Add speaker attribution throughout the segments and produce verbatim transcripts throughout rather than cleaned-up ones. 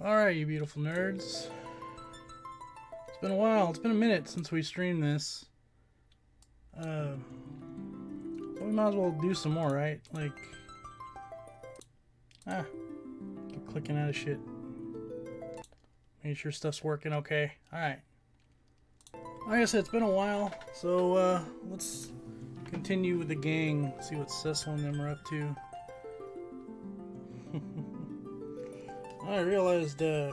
Speaker 1: Alright, you beautiful nerds. It's been a while. It's been a minute since we streamed this. Uh, so we might as well do some more, right? Like... Ah. Keep clicking out of shit. Making sure stuff's working okay. Alright. Like I said, it's been a while. So, uh, let's continue with the gang. See what Cecil and them are up to. I realized uh,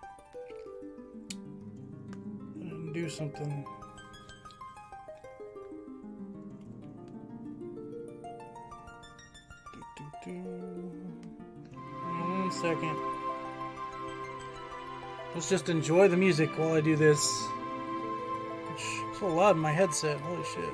Speaker 1: I didn't do something. Do, do, do. One second. Let's just enjoy the music while I do this. It's so loud in my headset. Holy shit.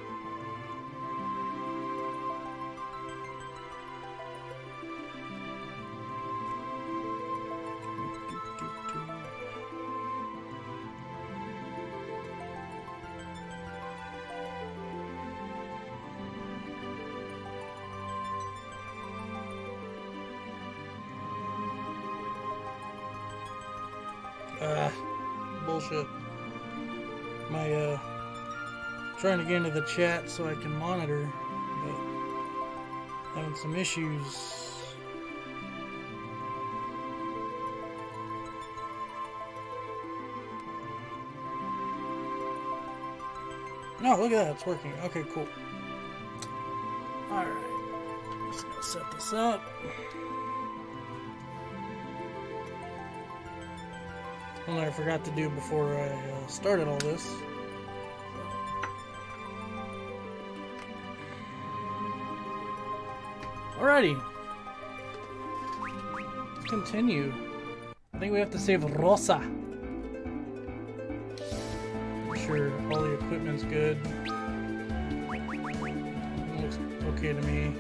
Speaker 1: Ah, bullshit. My, uh, trying to get into the chat so I can monitor, but having some issues. No, look at that, it's working. Okay, cool. Alright, just gonna set this up. One I forgot to do before I uh, started all this. Alrighty. Let's continue. I think we have to save Rosa. Make sure all the equipment's good. It looks okay to me.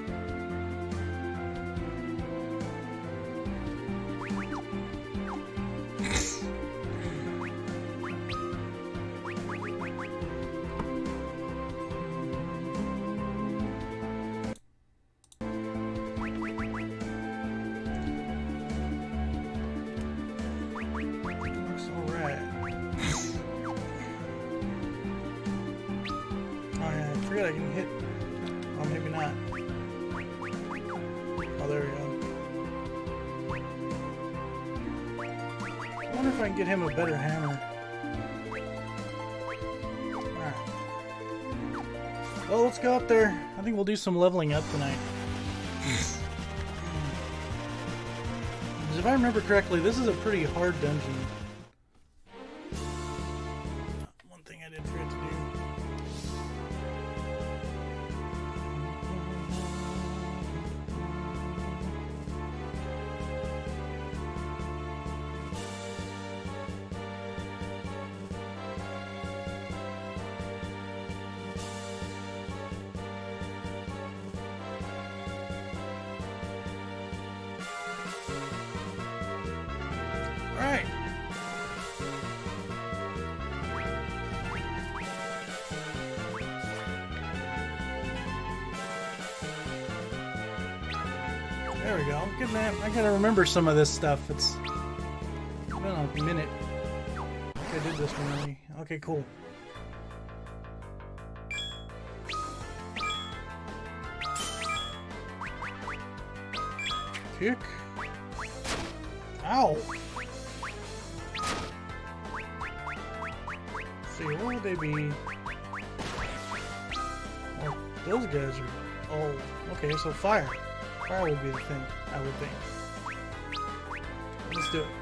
Speaker 1: I can hit. Oh, maybe not. Oh, there we go. I wonder if I can get him a better hammer. Alright. Well, let's go up there. I think we'll do some leveling up tonight. Because if I remember correctly, this is a pretty hard dungeon. One thing I did forget to do. Right. There we go. I'm getting that. I gotta remember some of this stuff. It's been a minute. I think I did this one already. Okay, cool. Kick. Ow! Let's see, what would they be? Well, those guys are... Oh, okay, so fire. Fire would be the thing, I would think. Let's do it.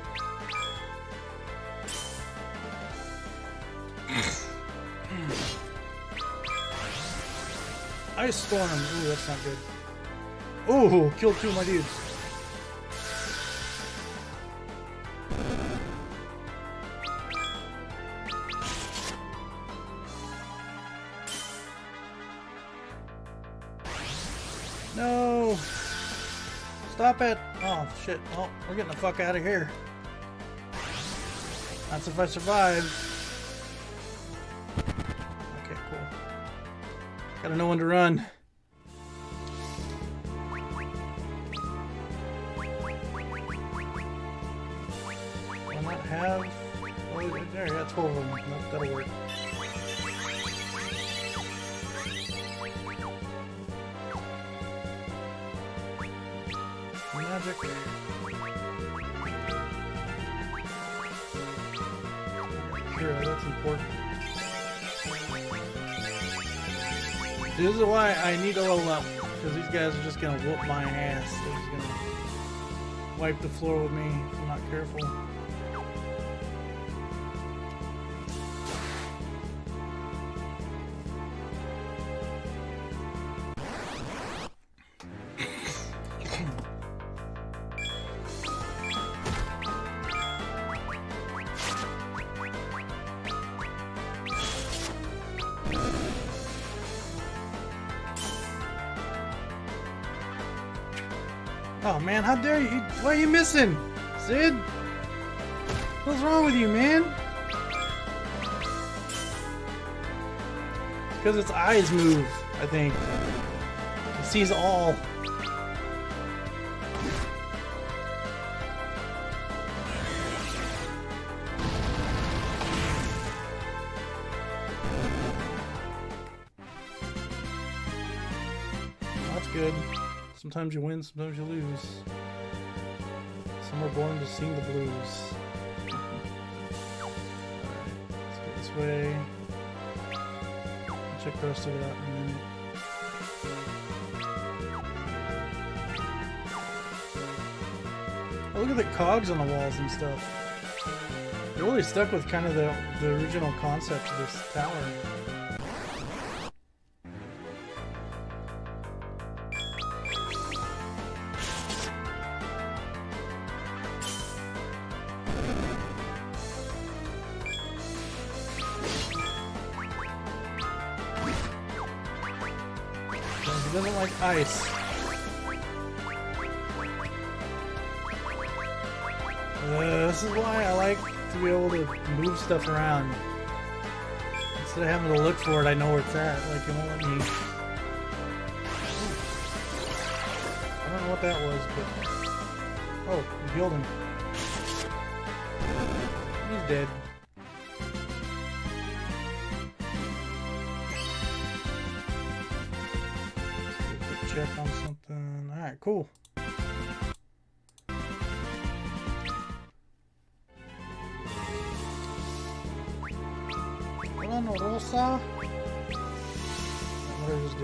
Speaker 1: Ice Storm! Ooh, that's not good. Ooh, killed two of my dudes. No! Stop it! Oh, shit. Oh, we're getting the fuck out of here. That's if I survive. Okay, cool. Gotta know when to run. not have... Oh, there, I got twelve of them. Nope, that'll work. Magic. Sure, that's important. This is why I need to level up, because these guys are just gonna whoop my ass. They're just gonna wipe the floor with me if I'm not careful. Oh man, how dare you? Why are you missing? Sid? What's wrong with you, man? It's because its eyes move, I think. It sees all. Well, that's good. Sometimes you win, sometimes you lose. Some are born to sing the blues. Alright, let's go this way. I'll check the rest of it out in a minute. Oh, look at the cogs on the walls and stuff. They're really stuck with kind of the, the original concept of this tower. He doesn't like ice. Uh, this is why I like to be able to move stuff around. Instead of having to look for it, I know where it's at. Like, it won't let me... I don't know what that was, but... Oh, you healed him. He's dead. Check on something. Alright, cool. Bueno, Rosa. What did I just do?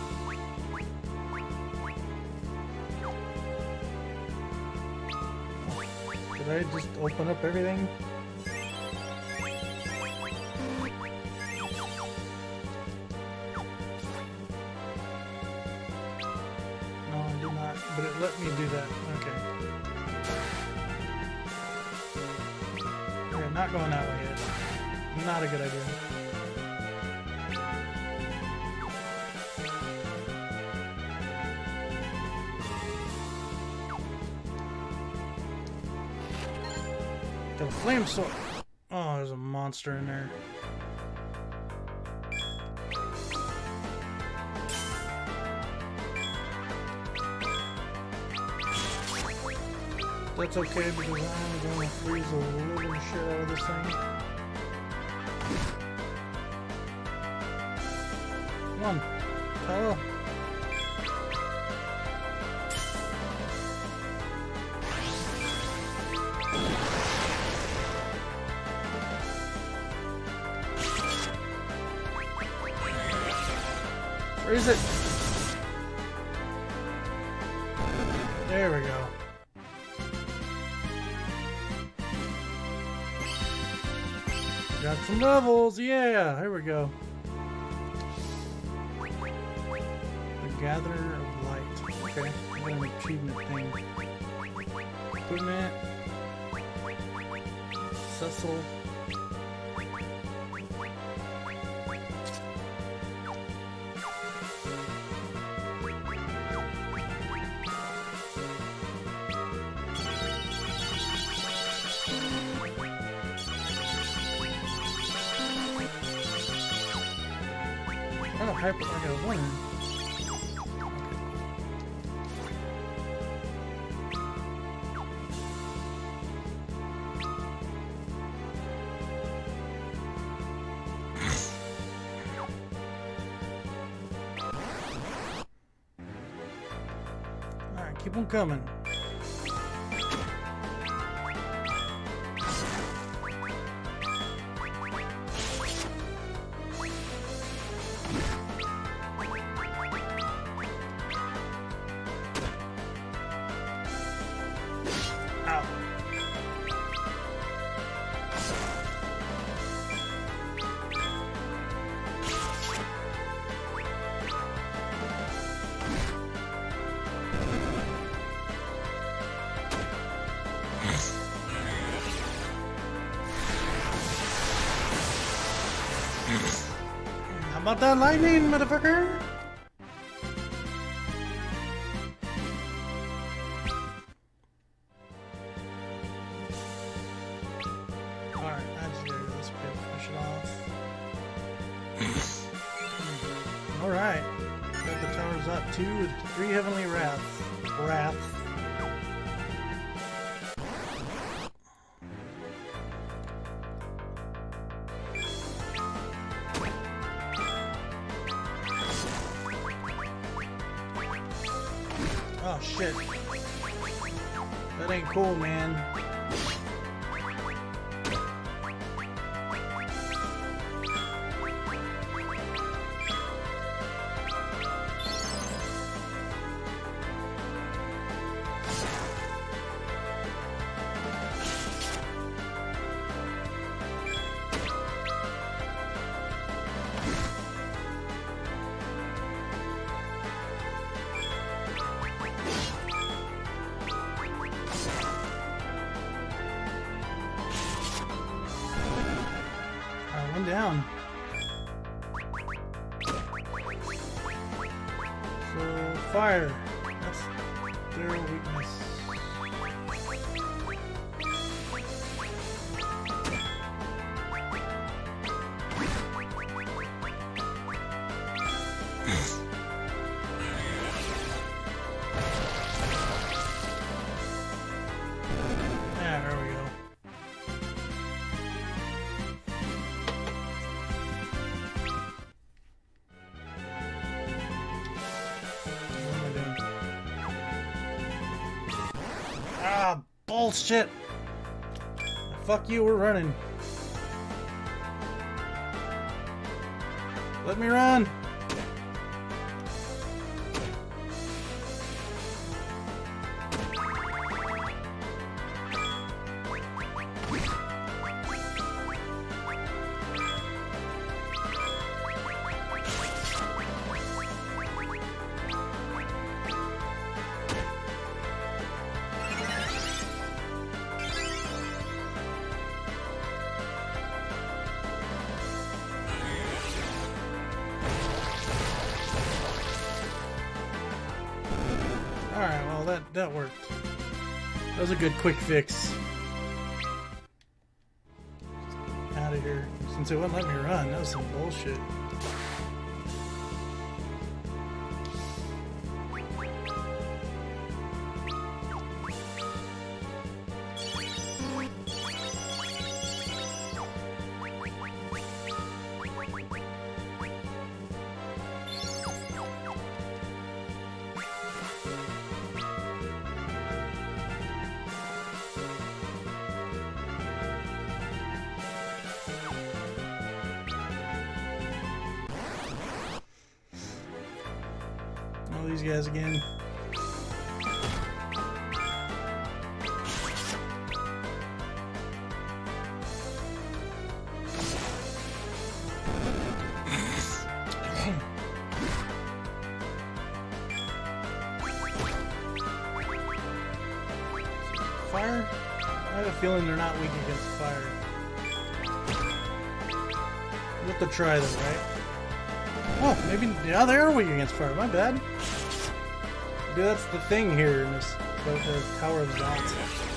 Speaker 1: Did I just open up everything? But it let me do that. Okay. Okay, not going that way yet. Not a good idea. Got a flame sword. Oh, there's a monster in there. That's okay because I'm going to freeze the living shit out of this thing. Come on, Tyler. Where is it? There we go. Got some levels, yeah! Here we go. The Gatherer of Light. Okay, I got an achievement thing. Equipment. Cecil. Hyper, I got one. Keep them coming. Ow. How about that lightning, motherfucker? Alright, I just gotta go this way to finish it off. Alright. Got the towers up. Two with three heavenly wrath. Wrath. Oh shit. That ain't cool, man. One down. So fire. That's their weakness. Yeah, there we go. Ah, bullshit! Fuck you, we're running. Let me run! Alright, well that, that worked. That was a good quick fix. Out of here. Since it wouldn't let me run, that was some bullshit. All these guys again. Fire? I have a feeling they're not weak against fire. We'll have to try them, right? Oh, maybe, yeah, they are weak against fire. My bad. Maybe that's the thing here in this, the, the Tower of Dots.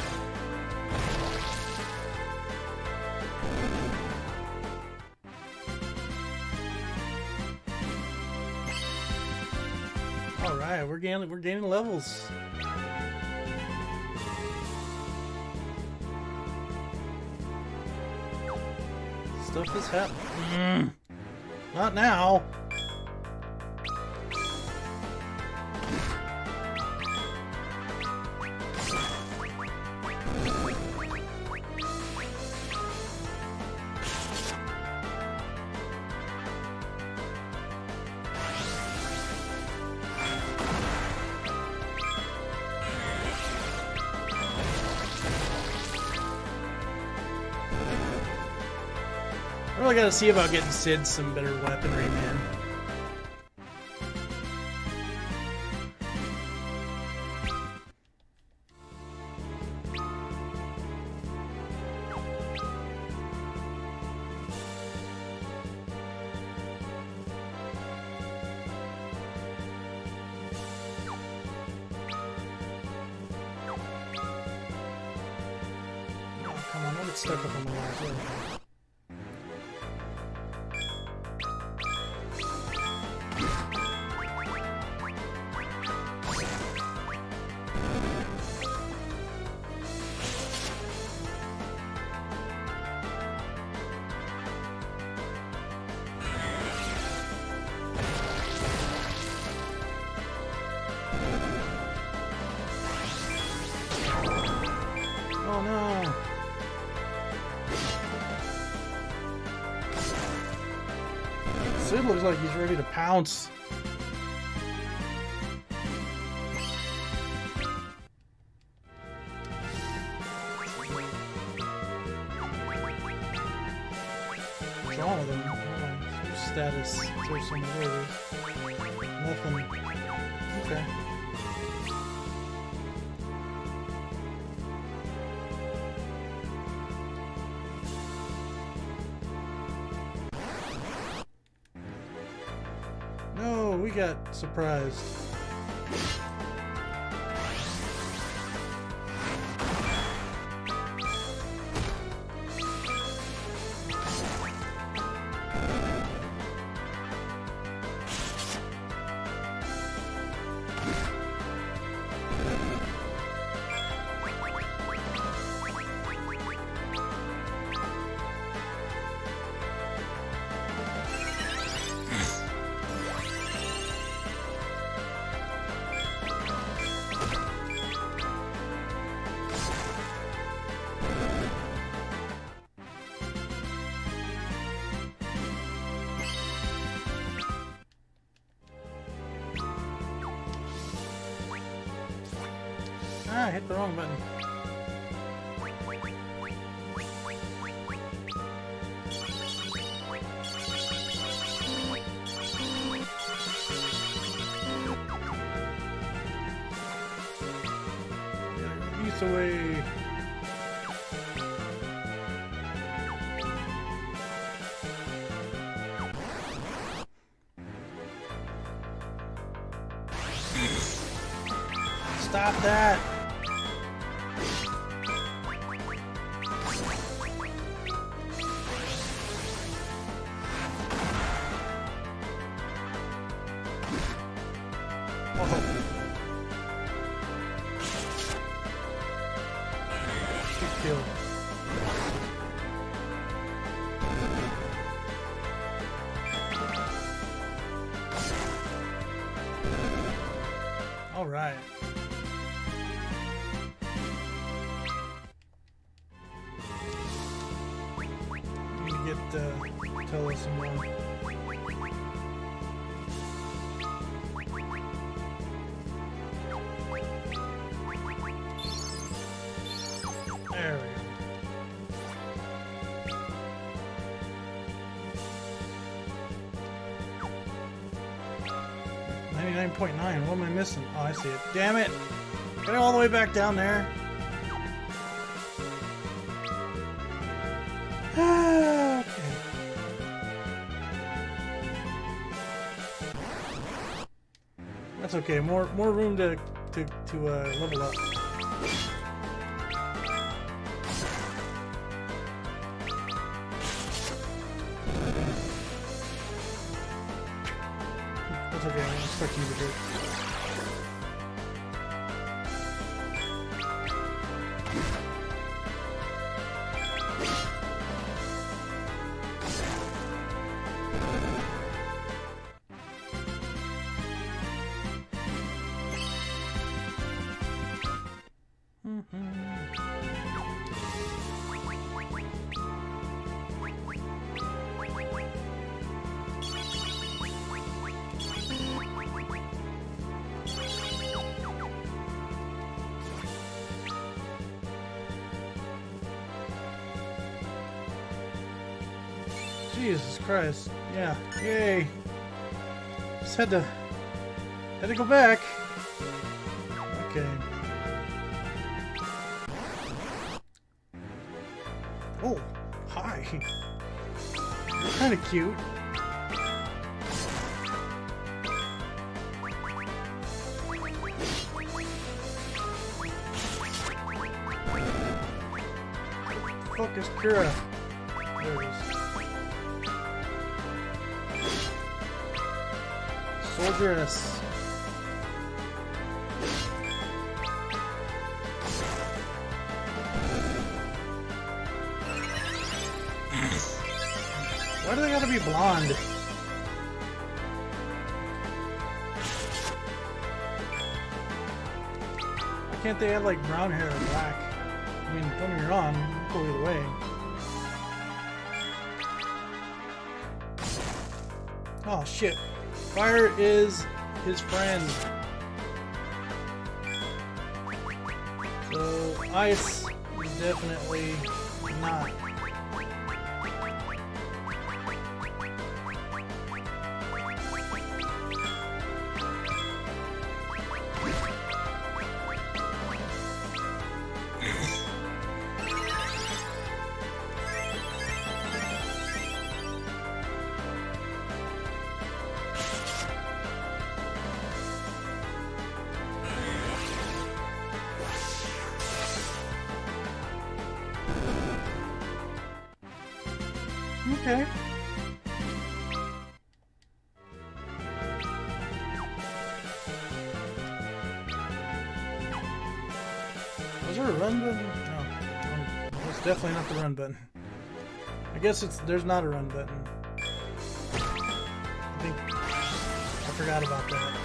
Speaker 1: All right, we're gaining, we're gaining levels. Stuff is happening. Mm. Not now. really gotta see about getting Sid some better weaponry, man. Come on, don't get stuck up on the walls. There we go. Oh no! Sid looks like he's ready to pounce. What's wrong with him? What's his status? Is there some word? Nothing. Okay. No, we got surprised. Ah, I hit the wrong button. Yeah, ease away. Stop that! Kill. All right. Need to get uh, tell us some more. There we go. ninety-nine point nine, what am I missing? Oh, I see it. Damn it! Get it all the way back down there. Okay. That's okay. More more room to to to uh, level up. That's okay, I'm expecting you to do it. Hmm. Jesus Christ. Yeah. Yay. Just had to... Had to go back. Okay. Oh. Hi. You're kind of cute. Fuck is Kira? There it is. Soldieress. Why do they gotta be blonde? Why can't they have like brown hair or black? I mean, don't get me wrong, go either way. Oh shit. Fire is his friend. So, ice is definitely not. Okay. Was there a run button? No. Oh, that's definitely not the run button. I guess it's there's not a run button. I think I forgot about that.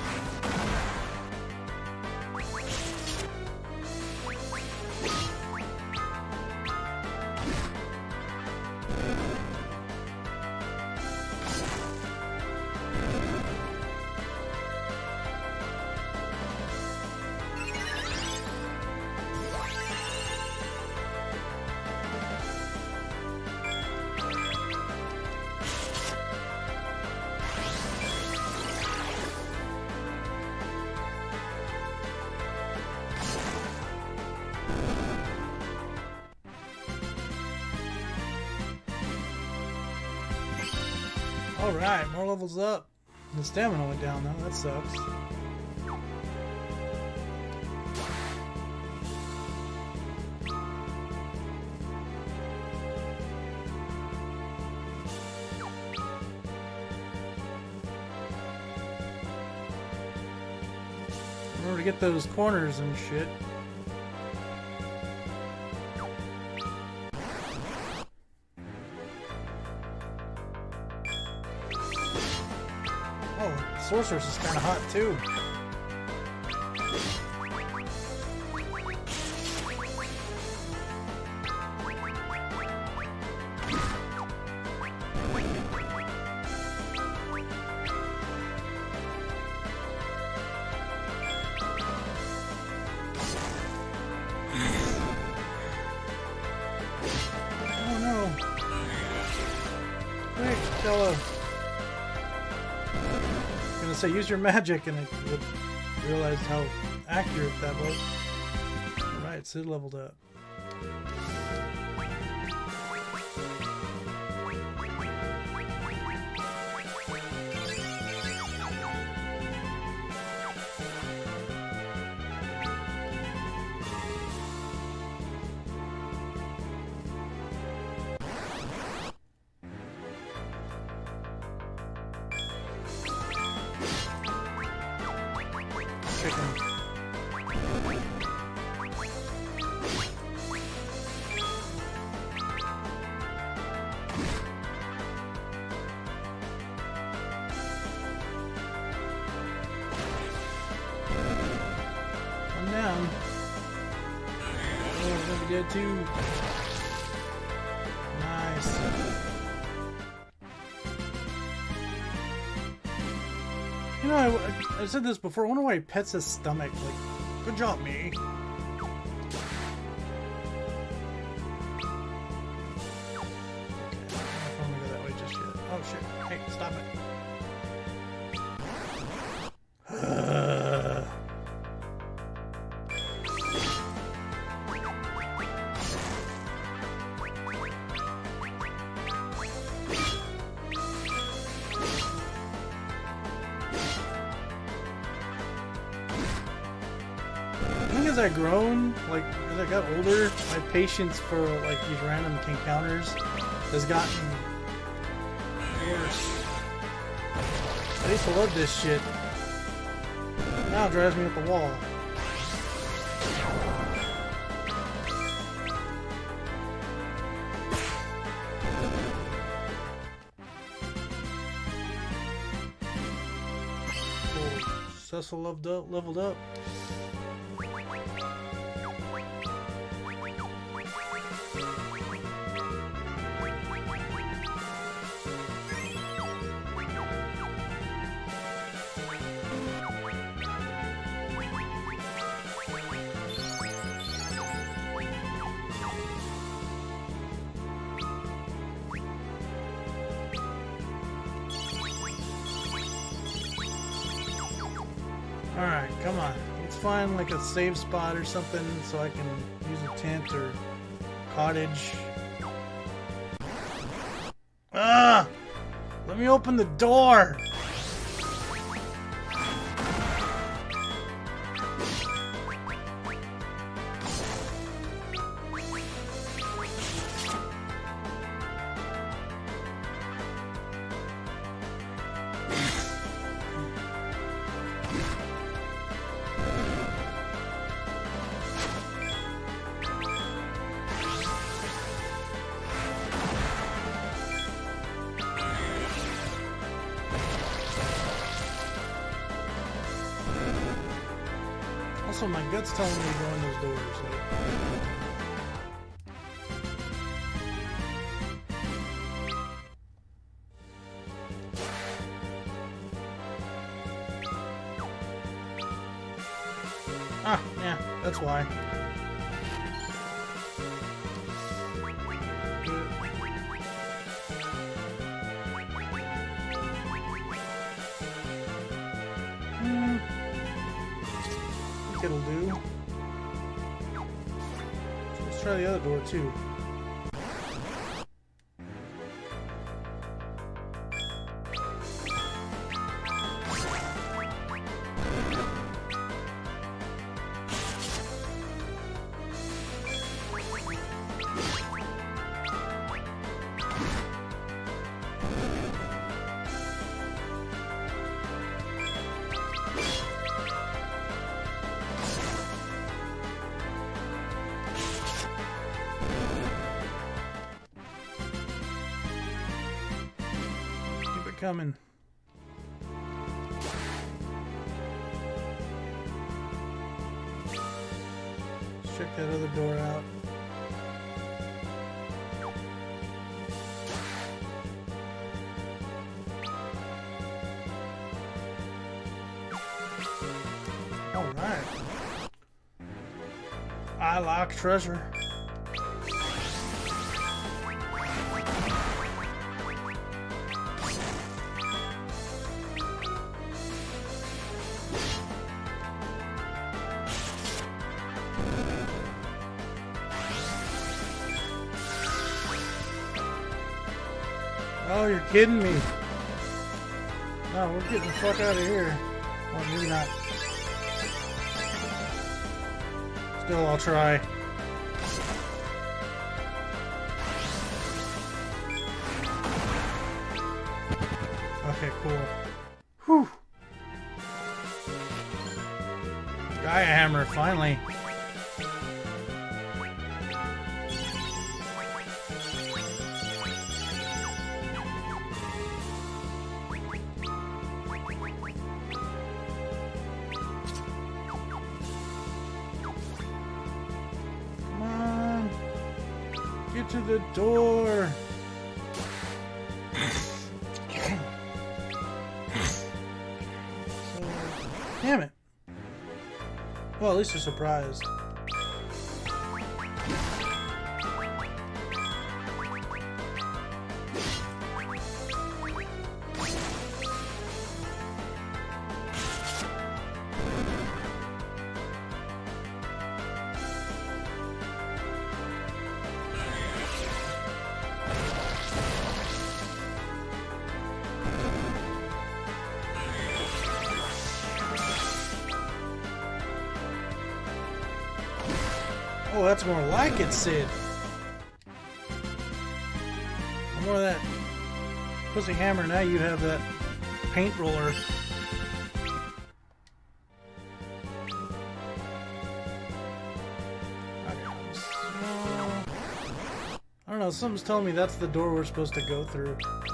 Speaker 1: Alright, more levels up. The stamina went down though, that sucks. Remember to get those corners and shit. Sorceress is kind of hot too. Oh no! Quick, Stella! Say use your magic, and I realized how accurate that was. Alright, Sid leveled up. Chicken. I'm down. Oh, I'm gonna be dead too. Nice. You know, I, I said this before. I wonder why he pets his stomach. Like, good job, me. Okay, I don't know if I'm gonna go that way just yet. as I grown, like as I got older, my patience for like these random encounters has gotten worse. I used to love this shit. Now it drives me up the wall. Cool. Cecil leveled up. Leveled up. Alright, come on. Let's find like a save spot or something so I can use a tent or cottage. Ah! Let me open the door! Also, my gut's telling me to go in those doors. Like. Ah, yeah, that's why. Hmm. It'll do. So let's try the other door too. Coming. Let's check that other door out. All right. I like treasure. Oh, you're kidding me. No, we're getting the fuck out of here. Well, maybe not. Still, I'll try. Okay, cool. Whew. Gaia hammer, finally. Get to the door. So, damn it. Well, at least you're surprised. Oh, that's more like it, Sid. More of that pussy hammer. Now you have that paint roller. I don't know, something's telling me that's the door we're supposed to go through.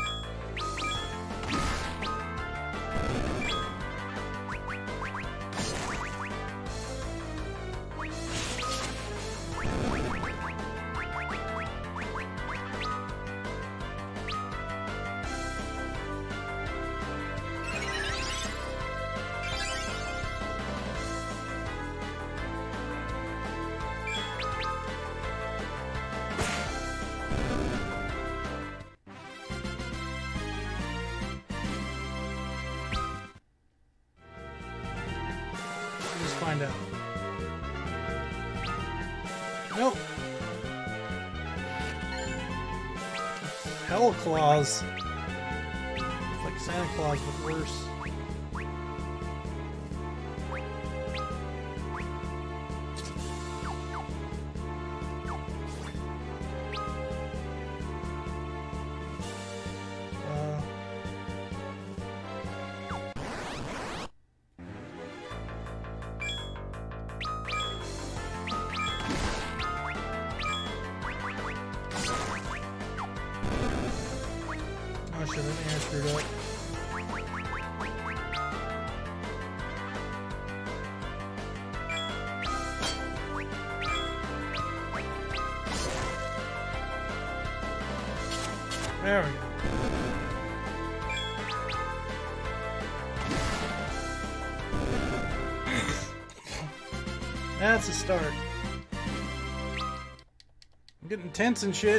Speaker 1: Find out. Nope. Hell Claus. It's like Santa Claus, but worse. Oh shit, I think I screwed up. There we go. That's a start. I'm getting tense and shit.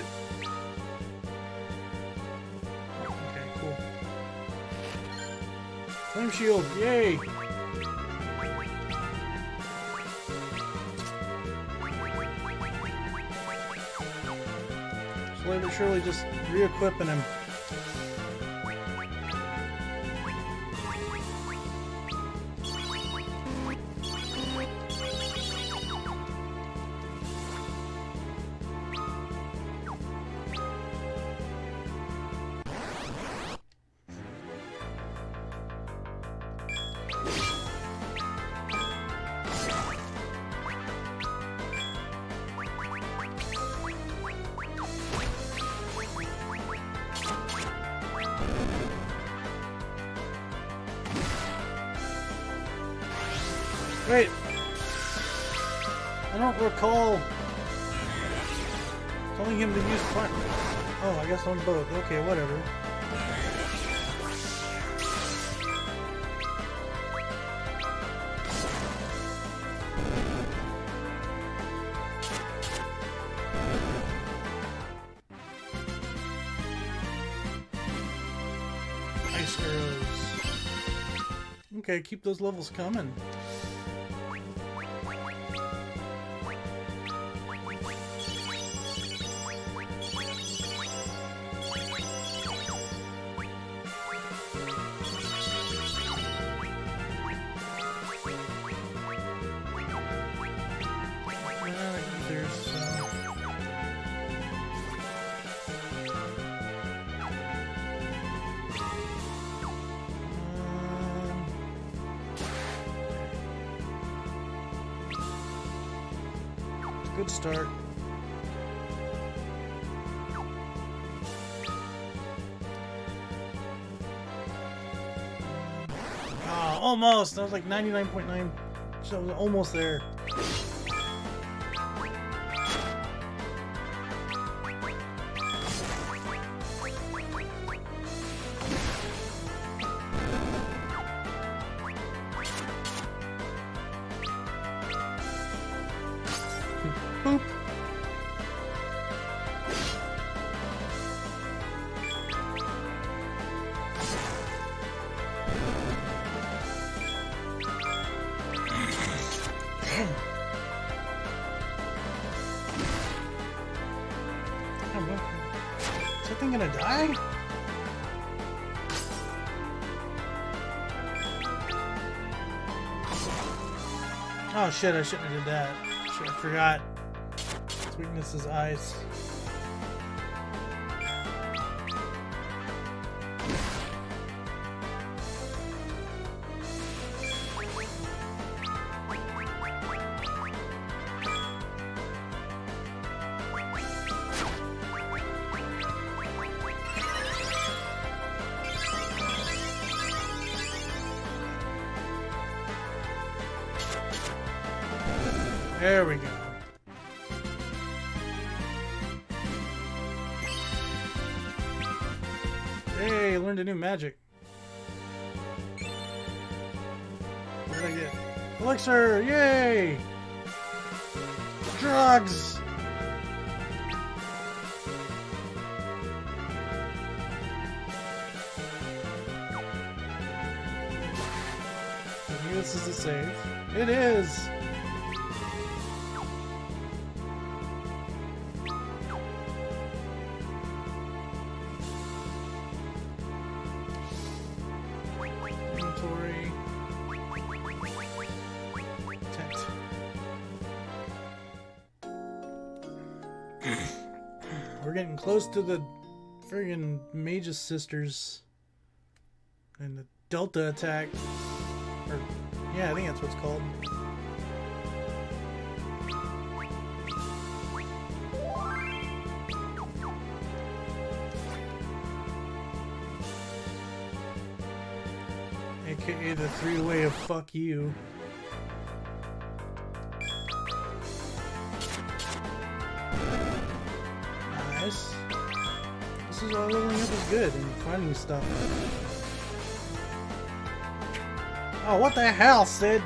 Speaker 1: Flame shield, yay! Slowly but surely just re-equipping him. Wait, I don't recall telling him to use fire. Oh, I guess on both. Okay, whatever. Ice arrows. Okay, keep those levels coming. Good start. Oh, almost. That was like ninety-nine point nine. So I was almost there. Boop. Is that thing gonna die? Oh shit, I shouldn't have did that. Shit, I forgot. His weakness is eyes. There we go. Hey, learned a new magic. What did I get? Elixir! Yay! Drugs! Maybe this is a save. It is! We're getting close to the friggin' Mage's Sisters and the Delta attack. Or, yeah, I think that's what's called. A K A the three-way of fuck you. Nice. This is all leveling up is good and finding stuff. Oh, what the hell, Sid?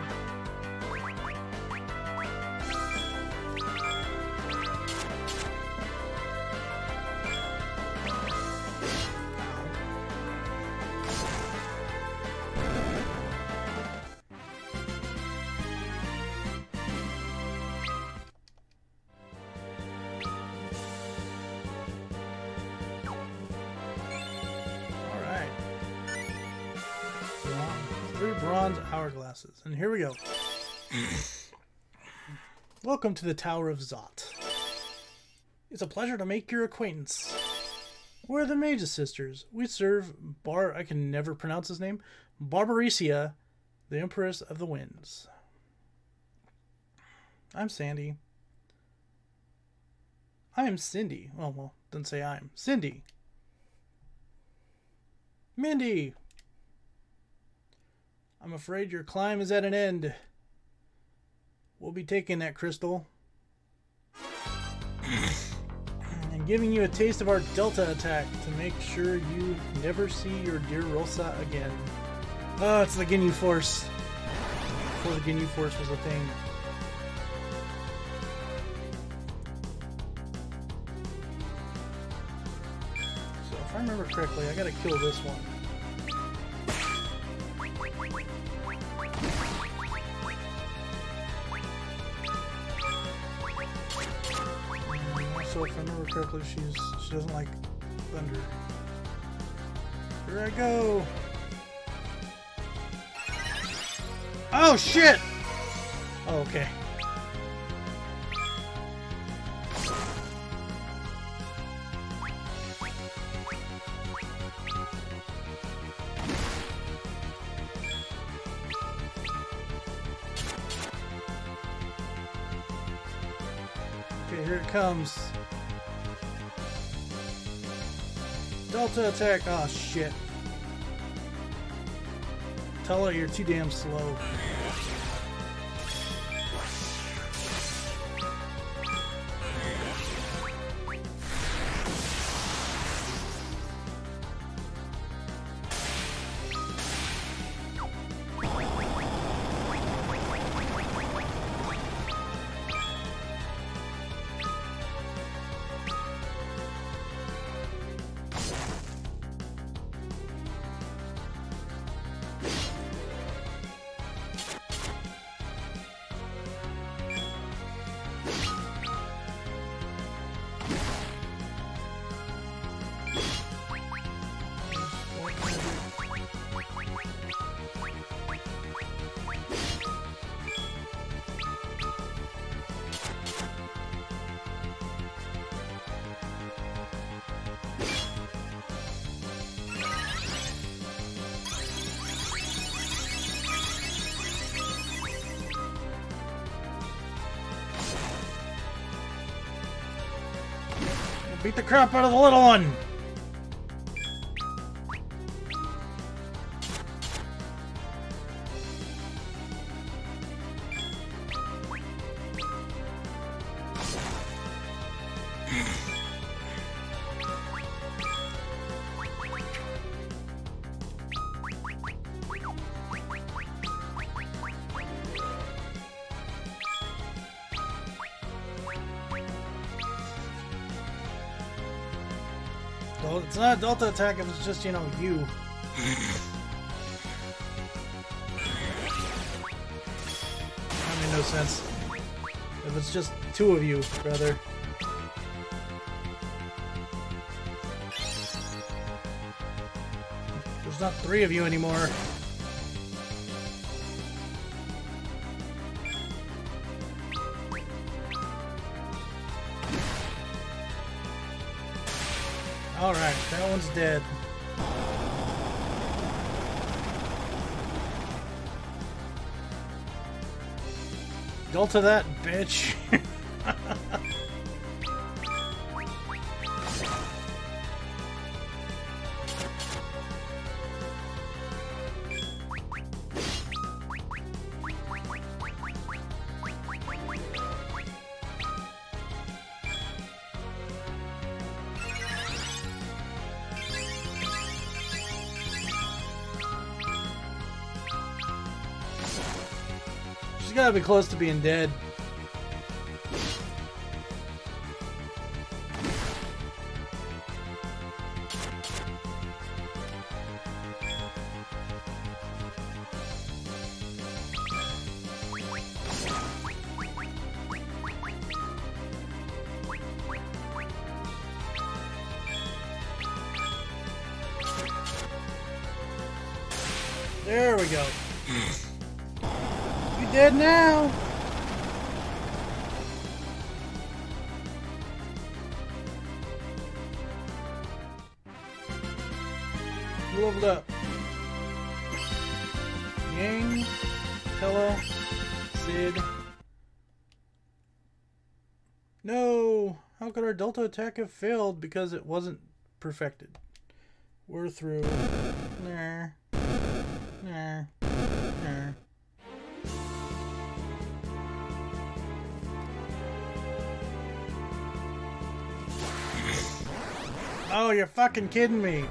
Speaker 1: Three bronze hourglasses. And here we go. Welcome to the Tower of Zot. It's a pleasure to make your acquaintance. We're the Mage's Sisters. We serve Bar... I can never pronounce his name. Barbaricia, the Empress of the Winds. I'm Sandy. I am Cindy. Oh, well, doesn't say I'm. Cindy. Mindy. I'm afraid your climb is at an end. We'll be taking that crystal and giving you a taste of our Delta attack to make sure you never see your dear Rosa again. Oh, it's the Ginyu Force. Before the Ginyu Force was a thing. So if I remember correctly, I gotta kill this one. So if I remember correctly, she's she doesn't like thunder. Here I go. Oh shit! Oh, okay. Okay, here it comes. Delta attack! Oh shit. Tell her you're too damn slow. Beat the crap out of the little one! Well, it's not a Delta attack if it's just, you know, you. That made no sense. If it's just two of you, rather. There's not three of you anymore. Alright, that one's dead. Go to that, bitch. She's gotta be close to being dead. There we go. You dead now? You leveled up. Yang, Pella, Sid. No! How could our Delta attack have failed because it wasn't perfected? We're through. Nah. Nah. Nah. Oh, you're fucking kidding me.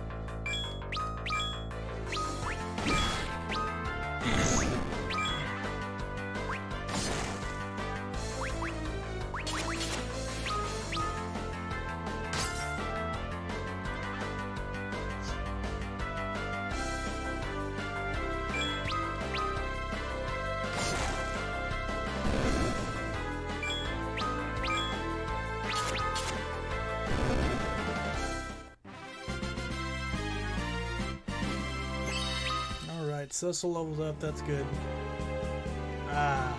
Speaker 1: Cecil levels up, that's good. Ah.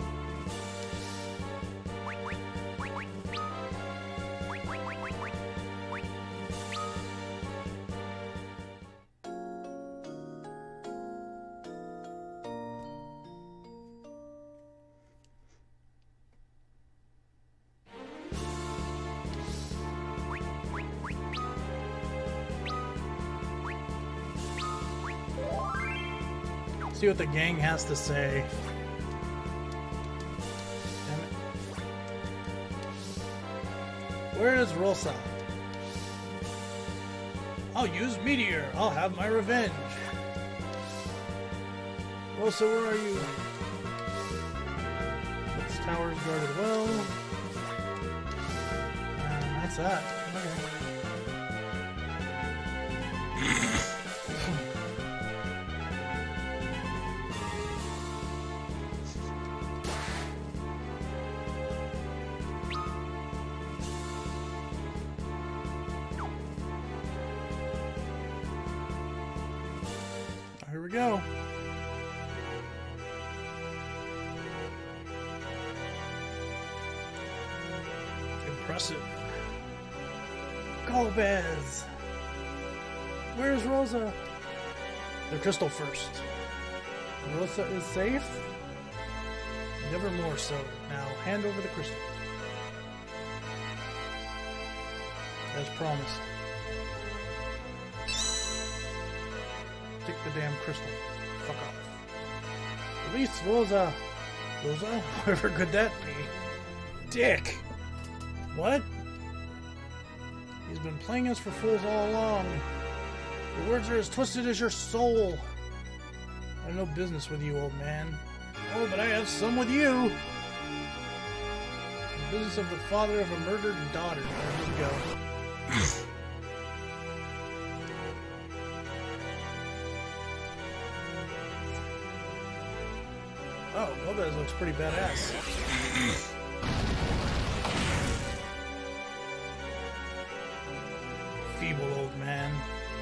Speaker 1: See what the gang has to say. Damn it. Where is Rosa? I'll use Meteor. I'll have my revenge. Rosa, where are you? This tower's guarded well. Uh, that's that. Okay. Here we go. Impressive. Golbez. Where's Rosa? The crystal first. Rosa is safe? Never more so. Now hand over the crystal. as promised. Take the damn crystal. Fuck off. Release Rosa. Rosa? Whoever could that be? Dick! What? He's been playing us for fools all along. Your words are as twisted as your soul. I have no business with you, old man. Oh, but I have some with you. The business of the father of a murdered daughter. There we go. Oh, Lopez looks pretty badass. Feeble old man.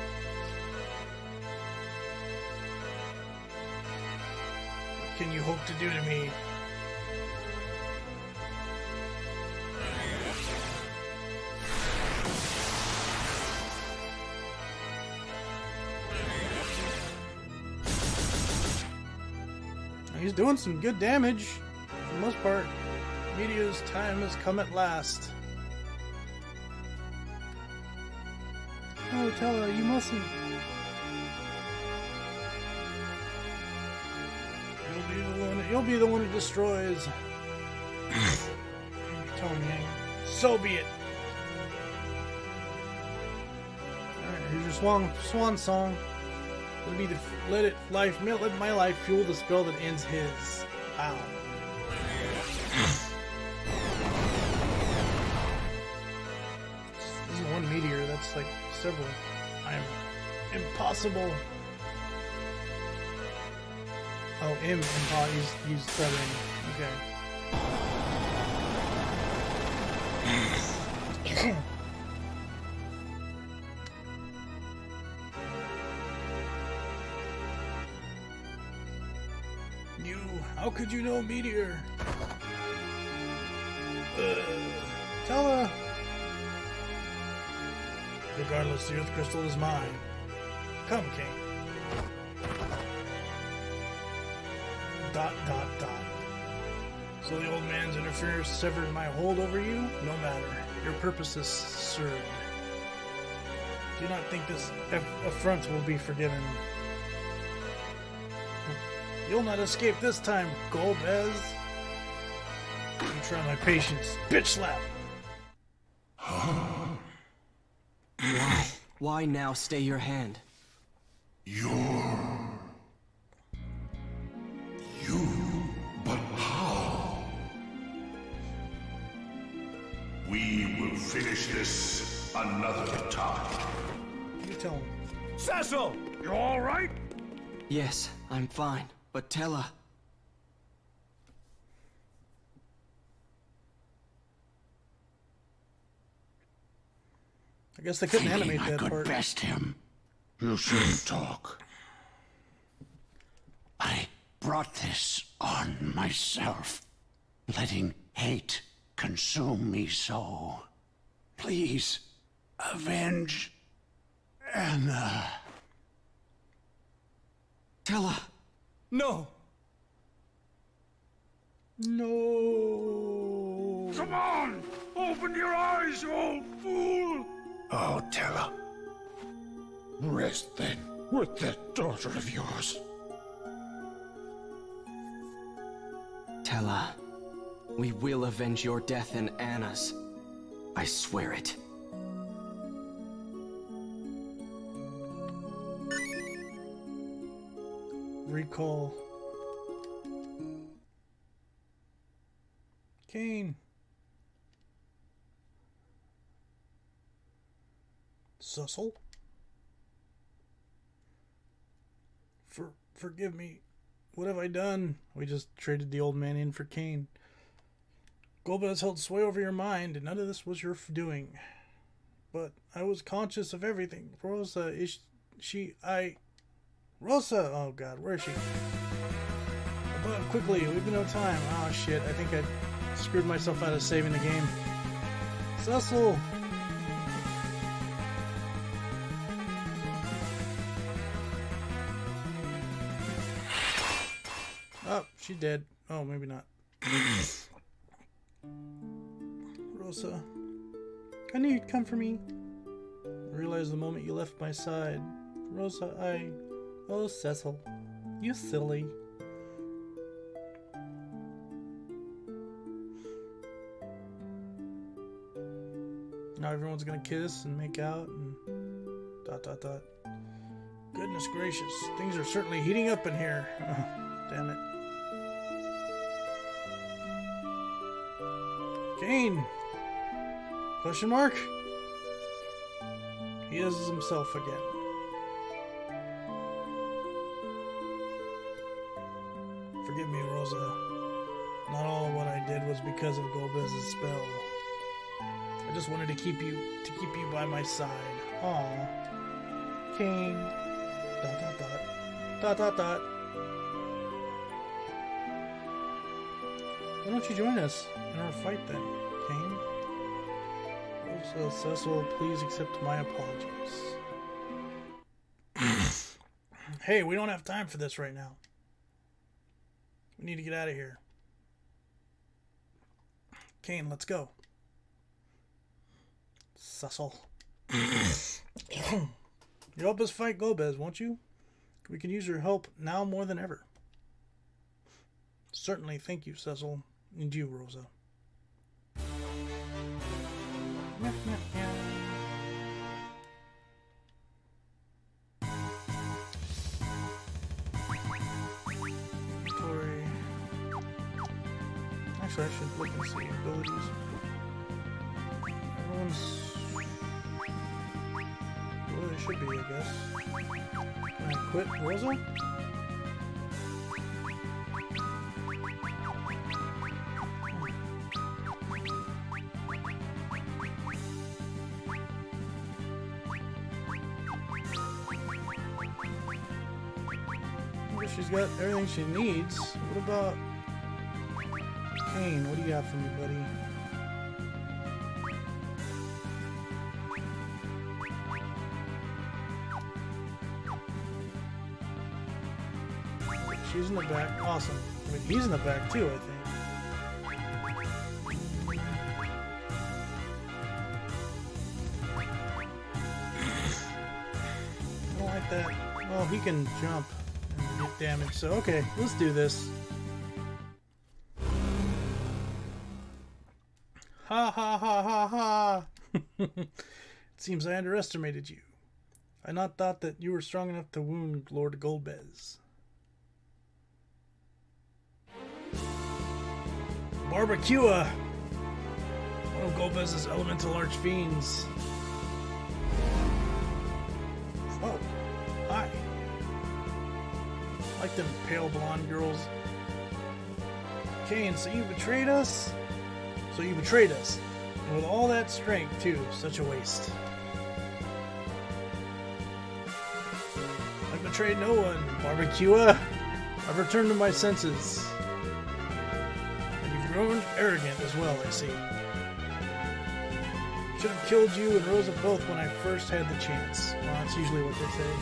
Speaker 1: What can you hope to do to me? He's doing some good damage. For the most part, Media's time has come at last. Oh, tell her, you mustn't. You'll be the one, you'll be the one who destroys. Tony Yang. So be it. Alright, here's your swan, swan song. Let me the, let it life let my life fuel the spell that ends his. Wow. This isn't one meteor, that's like several. I'm impossible. Oh, im impo he's he's feathering. Okay. You, how could you know meteor? Uh, tell her. Regardless, the Earth Crystal is mine. Come, King. Dot, dot, dot. So the old man's interference severed my hold over you? No matter. Your purpose is served. Do not think this affront will be forgiven. You'll not escape this time, Golbez. You try my patience. Bitch slap!
Speaker 2: Why? Why now stay your hand?
Speaker 3: You're... You... But how? We will finish this another time.
Speaker 1: You tell him.
Speaker 4: Cecil! You alright?
Speaker 2: Yes, I'm fine. But Tella...
Speaker 1: I guess they couldn't
Speaker 3: Thinking
Speaker 1: animate
Speaker 3: I
Speaker 1: that
Speaker 3: could
Speaker 1: part.
Speaker 3: best him. You shouldn't talk. I brought this on myself, letting hate consume me so. Please, avenge Anna.
Speaker 2: Tella! No!
Speaker 1: No.
Speaker 4: Come on! Open your eyes, you old fool!
Speaker 3: Oh, Tella. Rest then with that daughter of yours.
Speaker 2: Tella, we will avenge your death and Anna's. I swear it.
Speaker 1: Recall. Kane. Cecil? For forgive me. What have I done? We just traded the old man in for Kane. Golbez held sway over your mind, and none of this was your doing. But I was conscious of everything. Rosa, is she... I... Rosa! Oh god, where is she? Above, quickly, we've no time. Oh shit, I think I screwed myself out of saving the game. Cecil! Oh, she's dead. Oh, maybe not. Rosa, I knew you'd come for me. I realized the moment you left my side. Rosa, I... Oh, Cecil. You silly. Now everyone's gonna kiss and make out and... Dot, dot, dot. Goodness gracious. Things are certainly heating up in here. Damn it. Kane! Question mark? He is himself again. Forgive me, Rosa. Not all of what I did was because of Golbez's spell. I just wanted to keep you to keep you by my side. Aw. Kane. Dot dot dot. Dot dot dot. Why don't you join us in our fight then, Kane? So, Cecil, please accept my apologies. Hey, we don't have time for this right now. We need to get out of here. Kane, let's go. Cecil. You help us fight Golbez, won't you? We can use your help now more than ever. Certainly, thank you, Cecil. And you, Rosa. Inventory. Actually, I should look and see abilities. Everyone's... Well, they should be, I guess. Can I quit Rosa? She's got everything she needs. What about Kane? What do you got for me, buddy? She's in the back. Awesome. I mean, he's in the back too, I think. I don't like that. Oh, he can jump. Get damage. So okay, let's do this. Ha ha ha ha ha. It seems I underestimated you. I not thought that you were strong enough to wound Lord Golbez. Barbecua! One of Golbez's elemental archfiends. Oh, hi. Like them pale blonde girls. Kane, so you betrayed us? So you betrayed us. And with all that strength, too. Such a waste. I've betrayed no one, Barbecua. I've returned to my senses. And you've grown arrogant as well, I see. Should have killed you and Rosa both when I first had the chance. Well, that's usually what they say.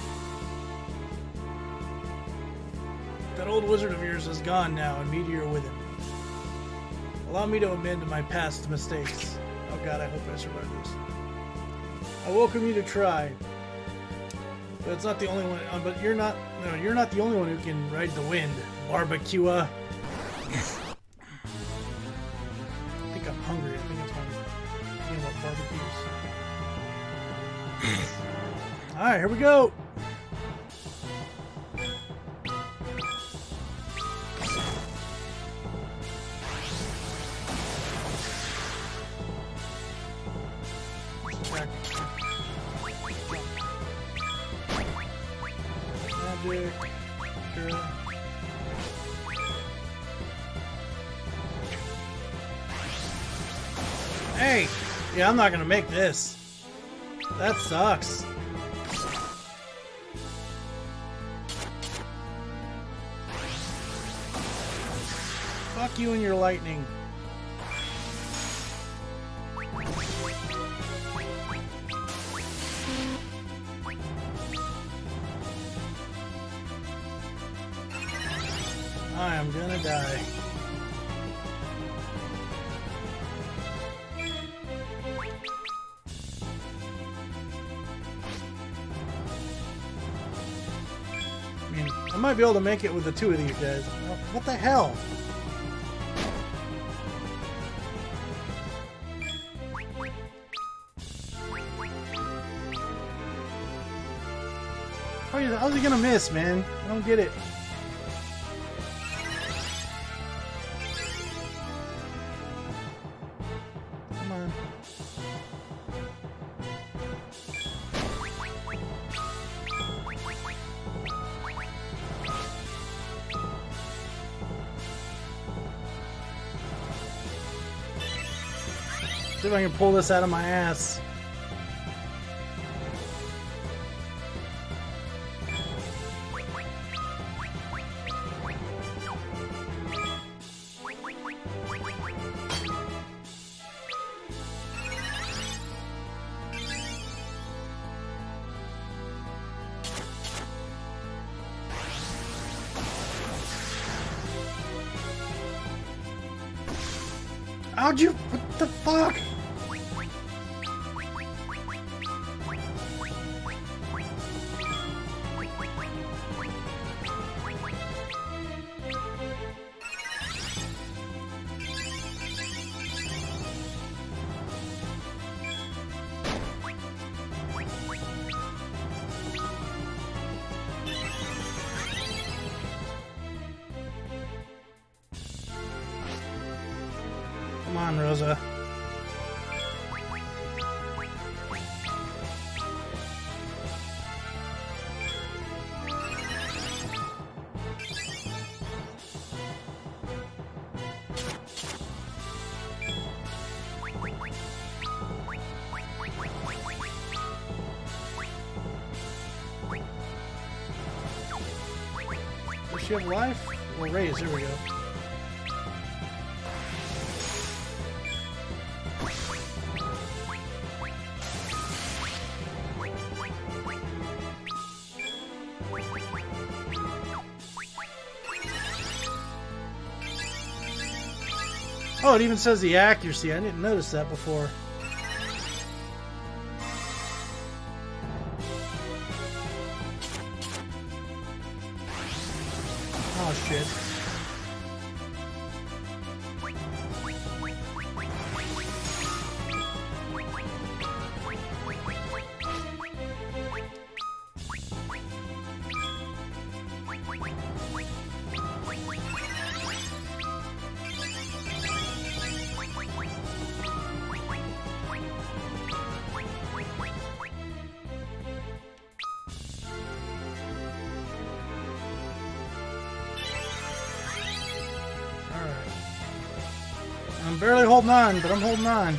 Speaker 1: That old wizard of yours is gone now, and Meteor with him. Allow me to amend my past mistakes. Oh god, I hope I survive this. I welcome you to try. But it's not the only one. Uh, but you're not. No, you're not the only one who can ride the wind, Barbecua. I think I'm hungry. I think that's why I'm thinking about barbecues. All right, here we go. Hey! Yeah, I'm not gonna make this. That sucks. Fuck you and your lightning. I am gonna die. might be able to make it with the two of these guys. Oh, what the hell? How is- How's he gonna miss, man? I don't get it. Come on. See if I can pull this out of my ass. How'd you? What the fuck? Come on, Rosa. Does she have life? Well, raise, there we go. Oh, it even says the accuracy. I didn't notice that before. Oh, shit. I'm barely holding on, but I'm holding on.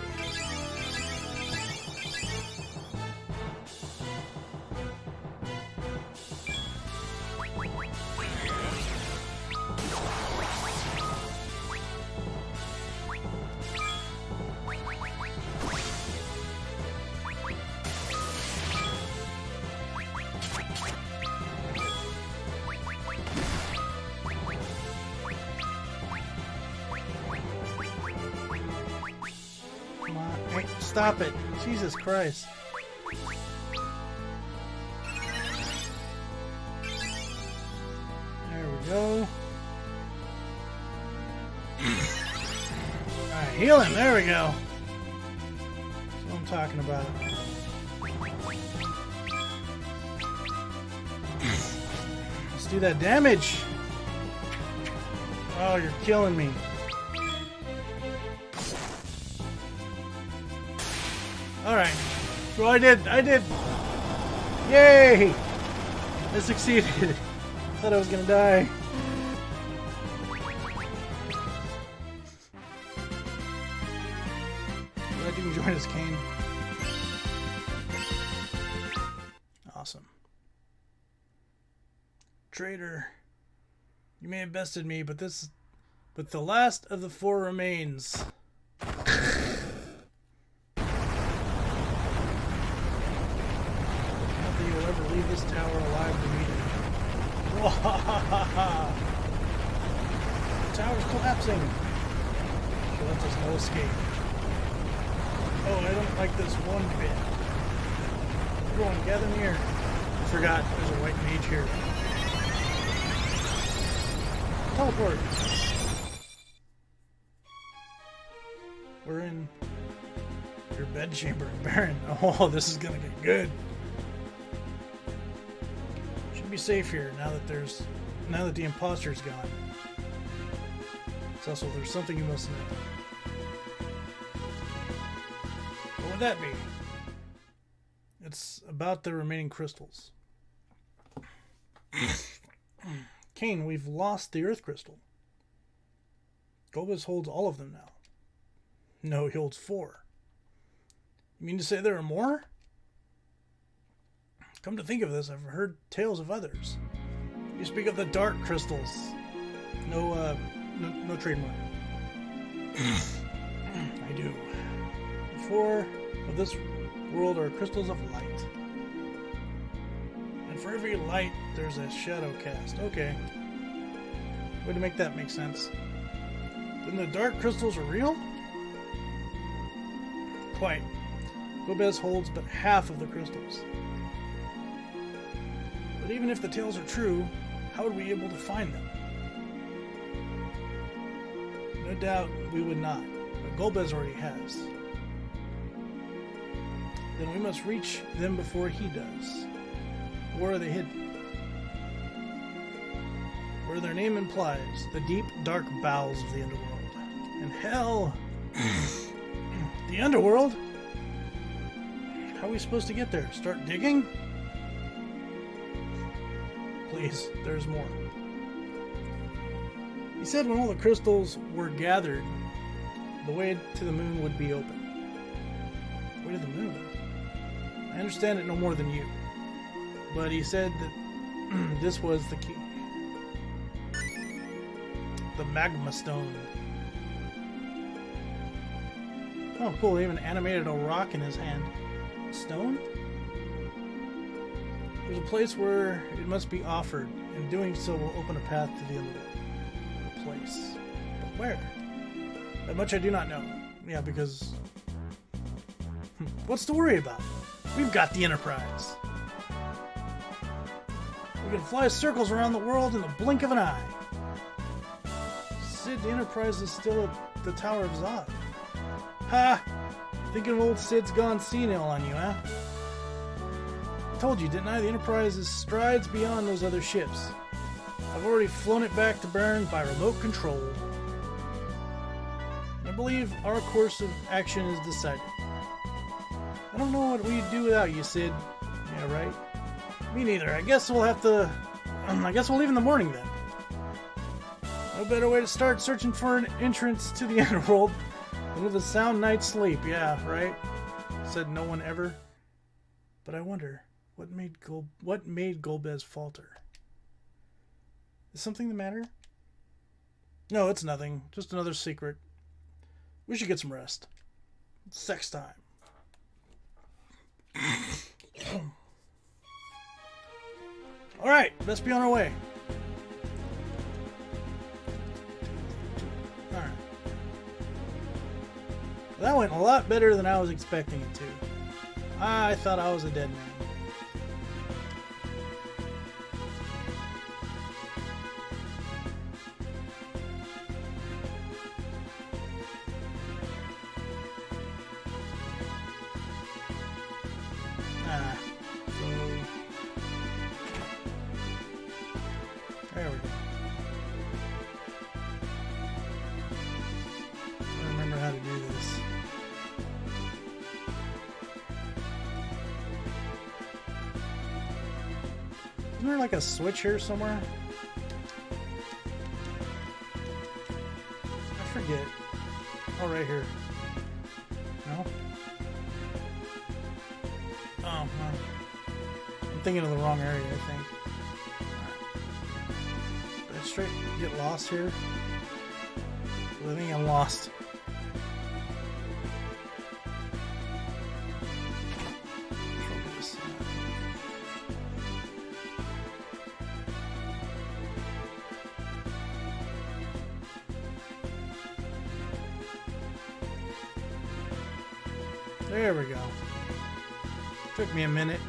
Speaker 1: Stop it. Jesus Christ. There we go. Alright, heal him. There we go. That's what I'm talking about. Let's do that damage. Oh, you're killing me. Alright. So I did. I did. Yay! I succeeded. Thought I was gonna die. Glad you can join us, Kane. Awesome. Traitor. You may have bested me, but this... But the last of the four remains. Ever leave this tower alive to meet him. The tower's collapsing. She left us no escape. Oh, I don't like this one bit. Everyone, gather near. I forgot, there's a white mage here. Teleport. We're in your bed chamber, Baron. Oh, this is gonna get good. Should be safe here now that there's now that the imposter's gone. Cecil, there's something you must know. What would that be? It's about the remaining crystals. Kane, we've lost the Earth Crystal. Golbez holds all of them now. No, he holds four. You mean to say there are more? Come to think of this, I've heard tales of others. You speak of the Dark Crystals. No, uh, no, no trademark. I do. The four of this world are crystals of light. And for every light, there's a shadow cast. Okay. Way to make that make sense. Then the Dark Crystals are real? Quite. Golbez holds but half of the crystals. But even if the tales are true, how would we be able to find them? No doubt we would not, but Golbez already has. Then we must reach them before he does. Where are they hidden? Where their name implies, the deep, dark bowels of the underworld. And hell... The underworld? How are we supposed to get there? Start digging? Please, there's more. He said when all the crystals were gathered, the way to the moon would be open. The way to the moon? I understand it no more than you. But he said that this was the key. The magma stone. Oh, cool. They even animated a rock in his hand. Stone? There's a place where it must be offered, and doing so will open a path to the underworld. A place. But where? That much I do not know. Yeah, because... What's to worry about? We've got the Enterprise. We can fly circles around the world in the blink of an eye. Sid, the Enterprise is still at the Tower of Zod. Ha! Thinking old Sid's gone senile on you, huh? I told you, didn't I? The Enterprise is strides beyond those other ships. I've already flown it back to Bern by remote control. I believe our course of action is decided. I don't know what we'd do without you, Sid. Yeah, right? Me neither. I guess we'll have to... I guess we'll leave in the morning, then. No better way to start searching for an entrance to the underworld than with a sound night's sleep. Yeah, right? Said no one ever. But I wonder, what made Gol what made Golbez falter? Is something the matter? No, it's nothing. Just another secret. We should get some rest. It's sex time. Alright, let's be on our way. Alright. That went a lot better than I was expecting it to. I thought I was a dead man. Ah, so there we go. I remember how to do this. Isn't there like a switch here somewhere? I forget. Oh, right here. No? Oh, huh. I'm thinking of the wrong area, I think. Did I straight get lost here? I think I'm lost. There we go. Took me a minute.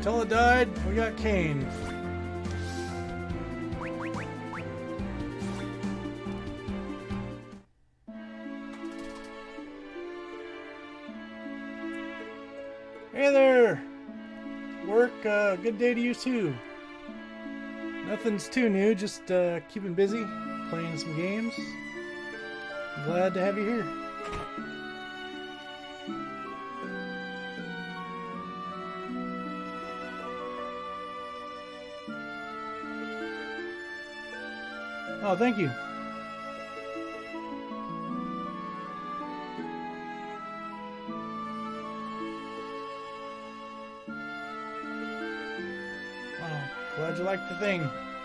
Speaker 1: Tella died. We got Kane. Hey there. Work. Uh, good day to you too. Nothing's too new. Just uh, keeping busy, playing some games. Glad to have you here. Oh, thank you. Wow, glad you liked the thing.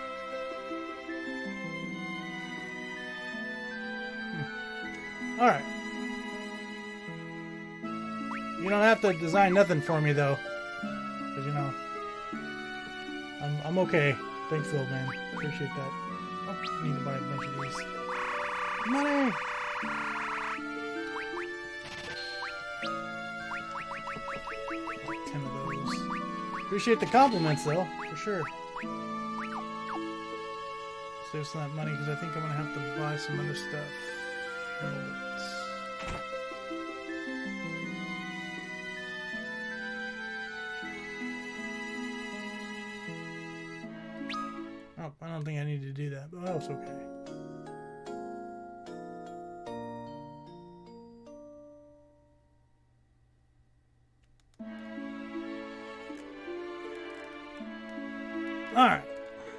Speaker 1: Hmm. All right. You don't have to design nothing for me though, because you know I'm I'm okay. Thanks though, man. Appreciate that. I need to buy a bunch of these. Money! Ten of those. Appreciate the compliments, though, for sure. Save some of that money, because I think I'm going to have to buy some other stuff. A little bit. Oh, I don't think I need to do that, but that's okay. Alright.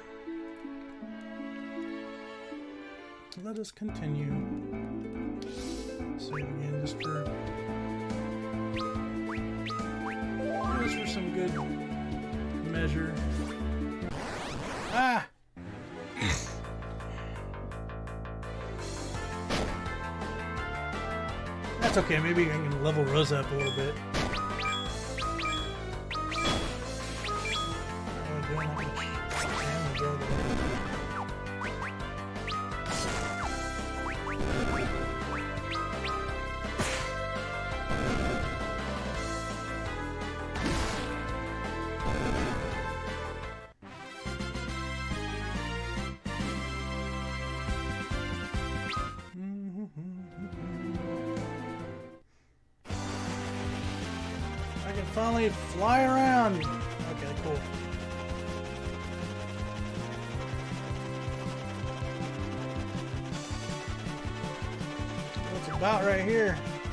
Speaker 1: Let us continue. Save again just for just for some good measure. Ah! That's okay, maybe I can level Rose up a little bit. Oh, doing that much damage over there. Finally fly around. Okay, cool. What's about right here?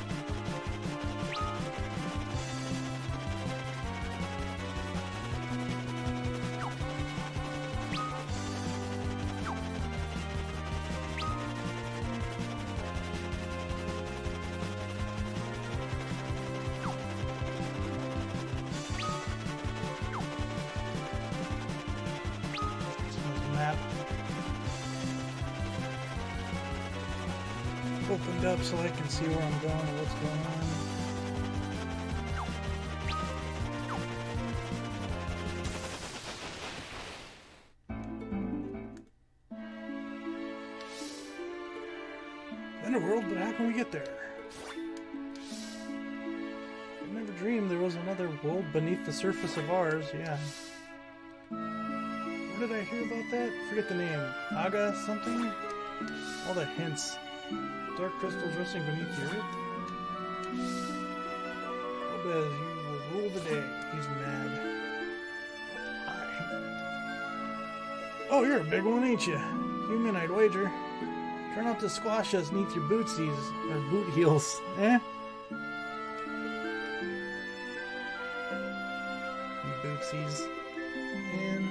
Speaker 1: Opened up so I can see where I'm going and what's going on. Underworld, but how can we get there? I never dreamed there was another world beneath the surface of ours, yeah. Where did I hear about that? Forget the name. Aga something? All the hints. Dark crystals resting beneath the earth. Obez, you will rule the day. He's mad. Hi. Oh, you're a big one, ain't you? Human, I'd wager. Try not to squash us neath your bootsies, or boot heels, eh? You bootsies. And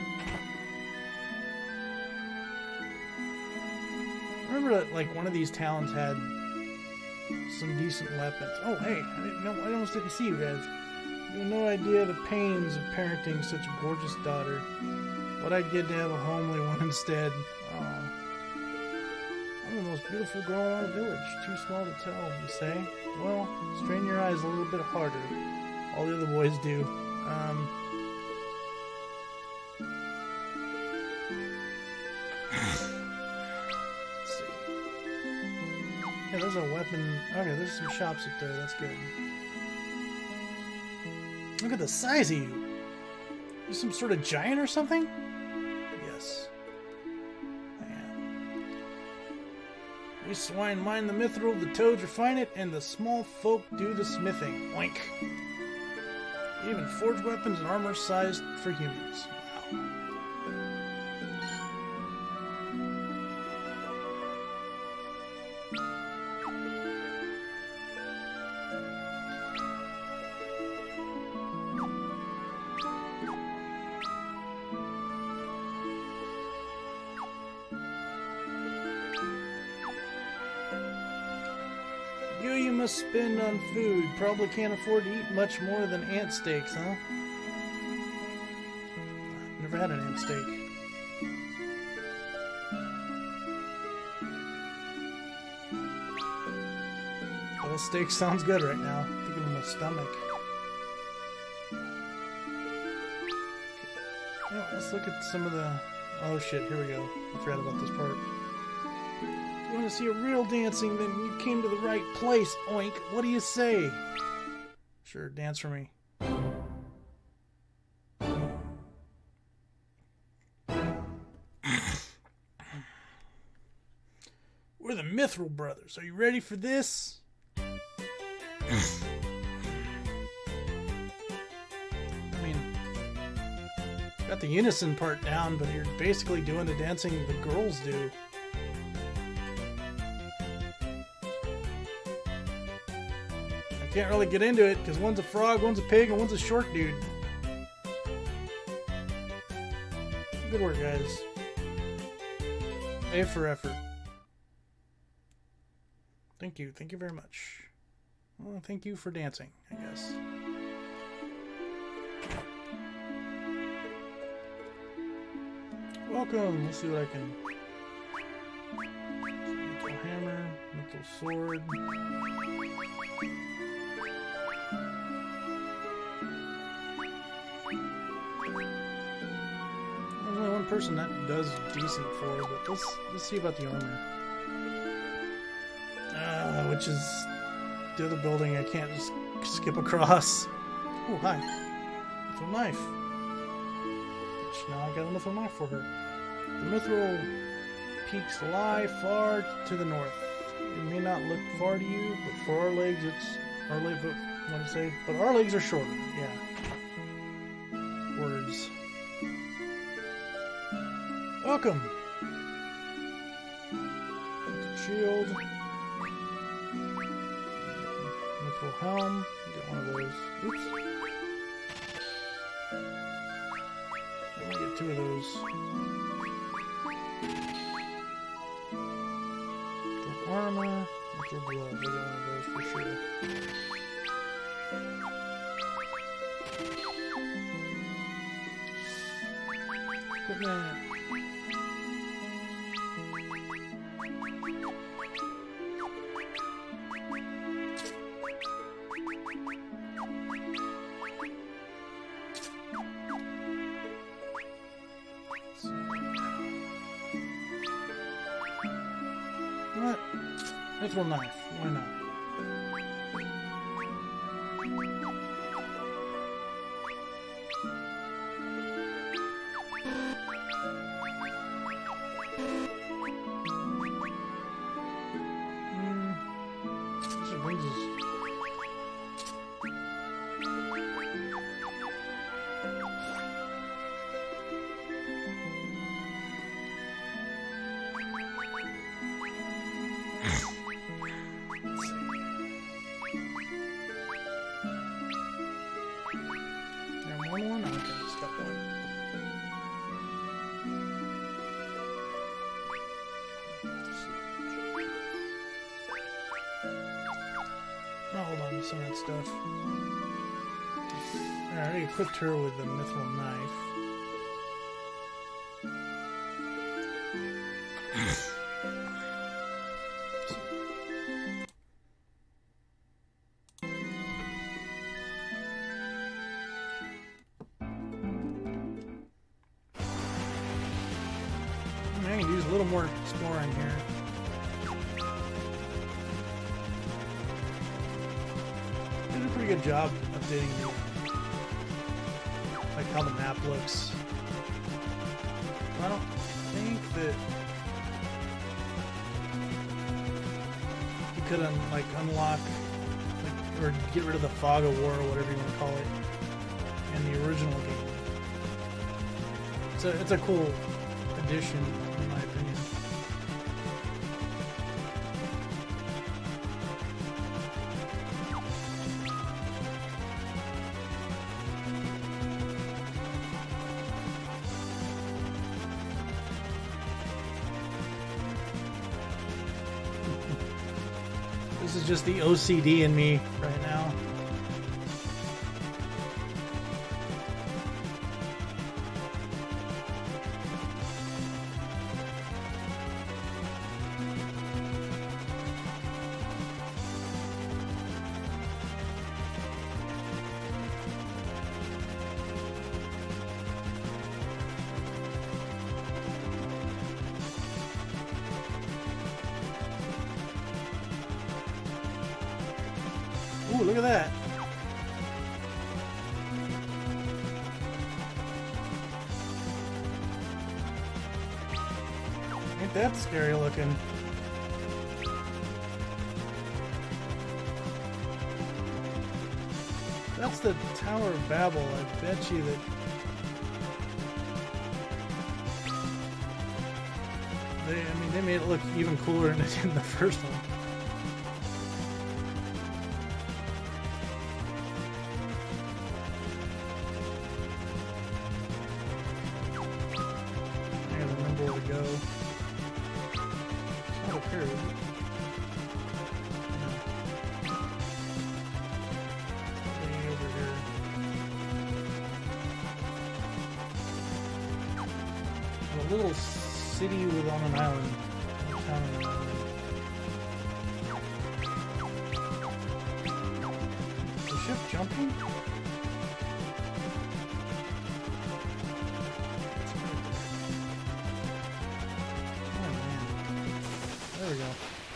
Speaker 1: I remember that, like, one of these towns had some decent weapons. Oh, hey, I didn't know, I almost didn't see you guys. You have no idea the pains of parenting such a gorgeous daughter. What I'd get to have a homely one instead. Oh, I'm the most beautiful girl in our village. Too small to tell, you say? Well, strain your eyes a little bit harder. All the other boys do. Um... Yeah, there's a weapon. Okay, there's some shops up there. That's good. Look at the size of you. You some sort of giant or something? Yes. I am. We swine mine the mithril, the toads refine it, and the small folk do the smithing. Oink. They even forge weapons and armor sized for humans. Wow. You you must spend on food. Probably can't afford to eat much more than ant steaks, huh? I've never had an ant steak. Well, steak sounds good right now. Thinking of my stomach. Okay. Yeah, let's look at some of the... Oh shit, here we go. I forgot about this part. You want to see a real dancing, then you came to the right place, oink. What do you say? Sure, dance for me. We're the Mithril Brothers. Are you ready for this? I mean, got the unison part down, but you're basically doing the dancing the girls do. Can't really get into it because one's a frog, one's a pig, and one's a short dude. Good work, guys. A for effort. Thank you. Thank you very much. Well, thank you for dancing, I guess. Welcome. Let's see what I can... Mental hammer, mental sword. Only one person that does decent for, but let's let's see about the armor. Uh, which is the other building I can't just skip across. Oh, hi. Mithril knife. Which now I got a mithril knife for her. The mithril peaks lie far to the north. It may not look far to you, but for our legs, it's our legs. What do I say? But our legs are shorter. Yeah. Words. Welcome. Shield. Mithril helm. Get one of those. Oops. Let me get two of those. Mithril armor. Mithril gloves. I get one of those for sure. Equipment. What? Mithril knife. Why not? Hmm. This just brings us. Some of that stuff. I already equipped her with the mithril knife. I can use a little more exploring here. Good job updating me. like how the map looks. I don't think that you could un like unlock like, or get rid of the fog of war or whatever you want to call it in the original game. It's a it's a cool addition in my opinion. This is just the O C D in me right now. Ooh, look at that. Ain't that scary looking. That's the Tower of Babel. I bet you that they, I mean, they made it look even cooler than it did in the first one. A little city with on an island. A town on an island. Is the ship jumping? Oh man. There we go.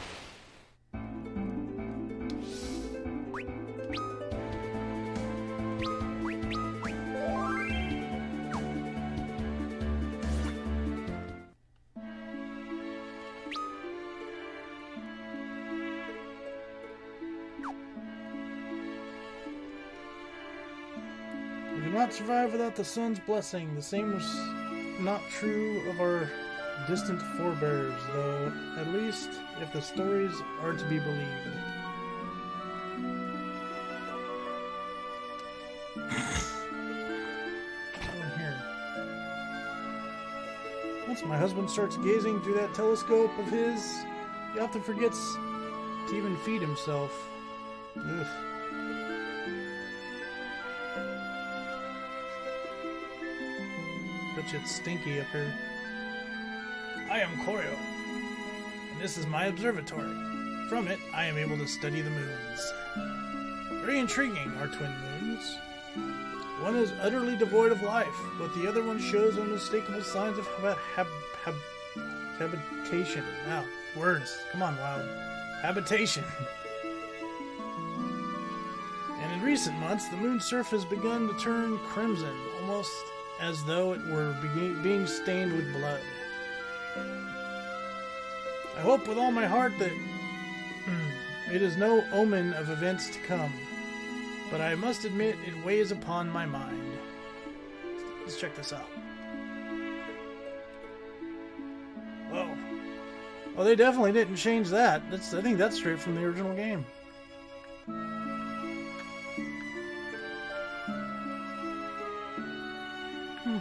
Speaker 1: We could not survive without the sun's blessing. The same was not true of our distant forebears, though, at least if the stories are to be believed. Oh, here. Once my husband starts gazing through that telescope of his, he often forgets to even feed himself. Ugh. Bet you it's stinky up here. I am Koyo, and this is my observatory. From it, I am able to study the moons. Very intriguing, our twin moons. One is utterly devoid of life, but the other one shows unmistakable signs of hab hab hab habitation. Wow, words. Come on, Wyld. Habitation. And in recent months, the moon's surface has begun to turn crimson, almost as though it were be being stained with blood. I hope with all my heart that it is no omen of events to come, but I must admit it weighs upon my mind. Let's check this out. Whoa. Oh, they definitely didn't change that. That's, I think that's straight from the original game. Hmm.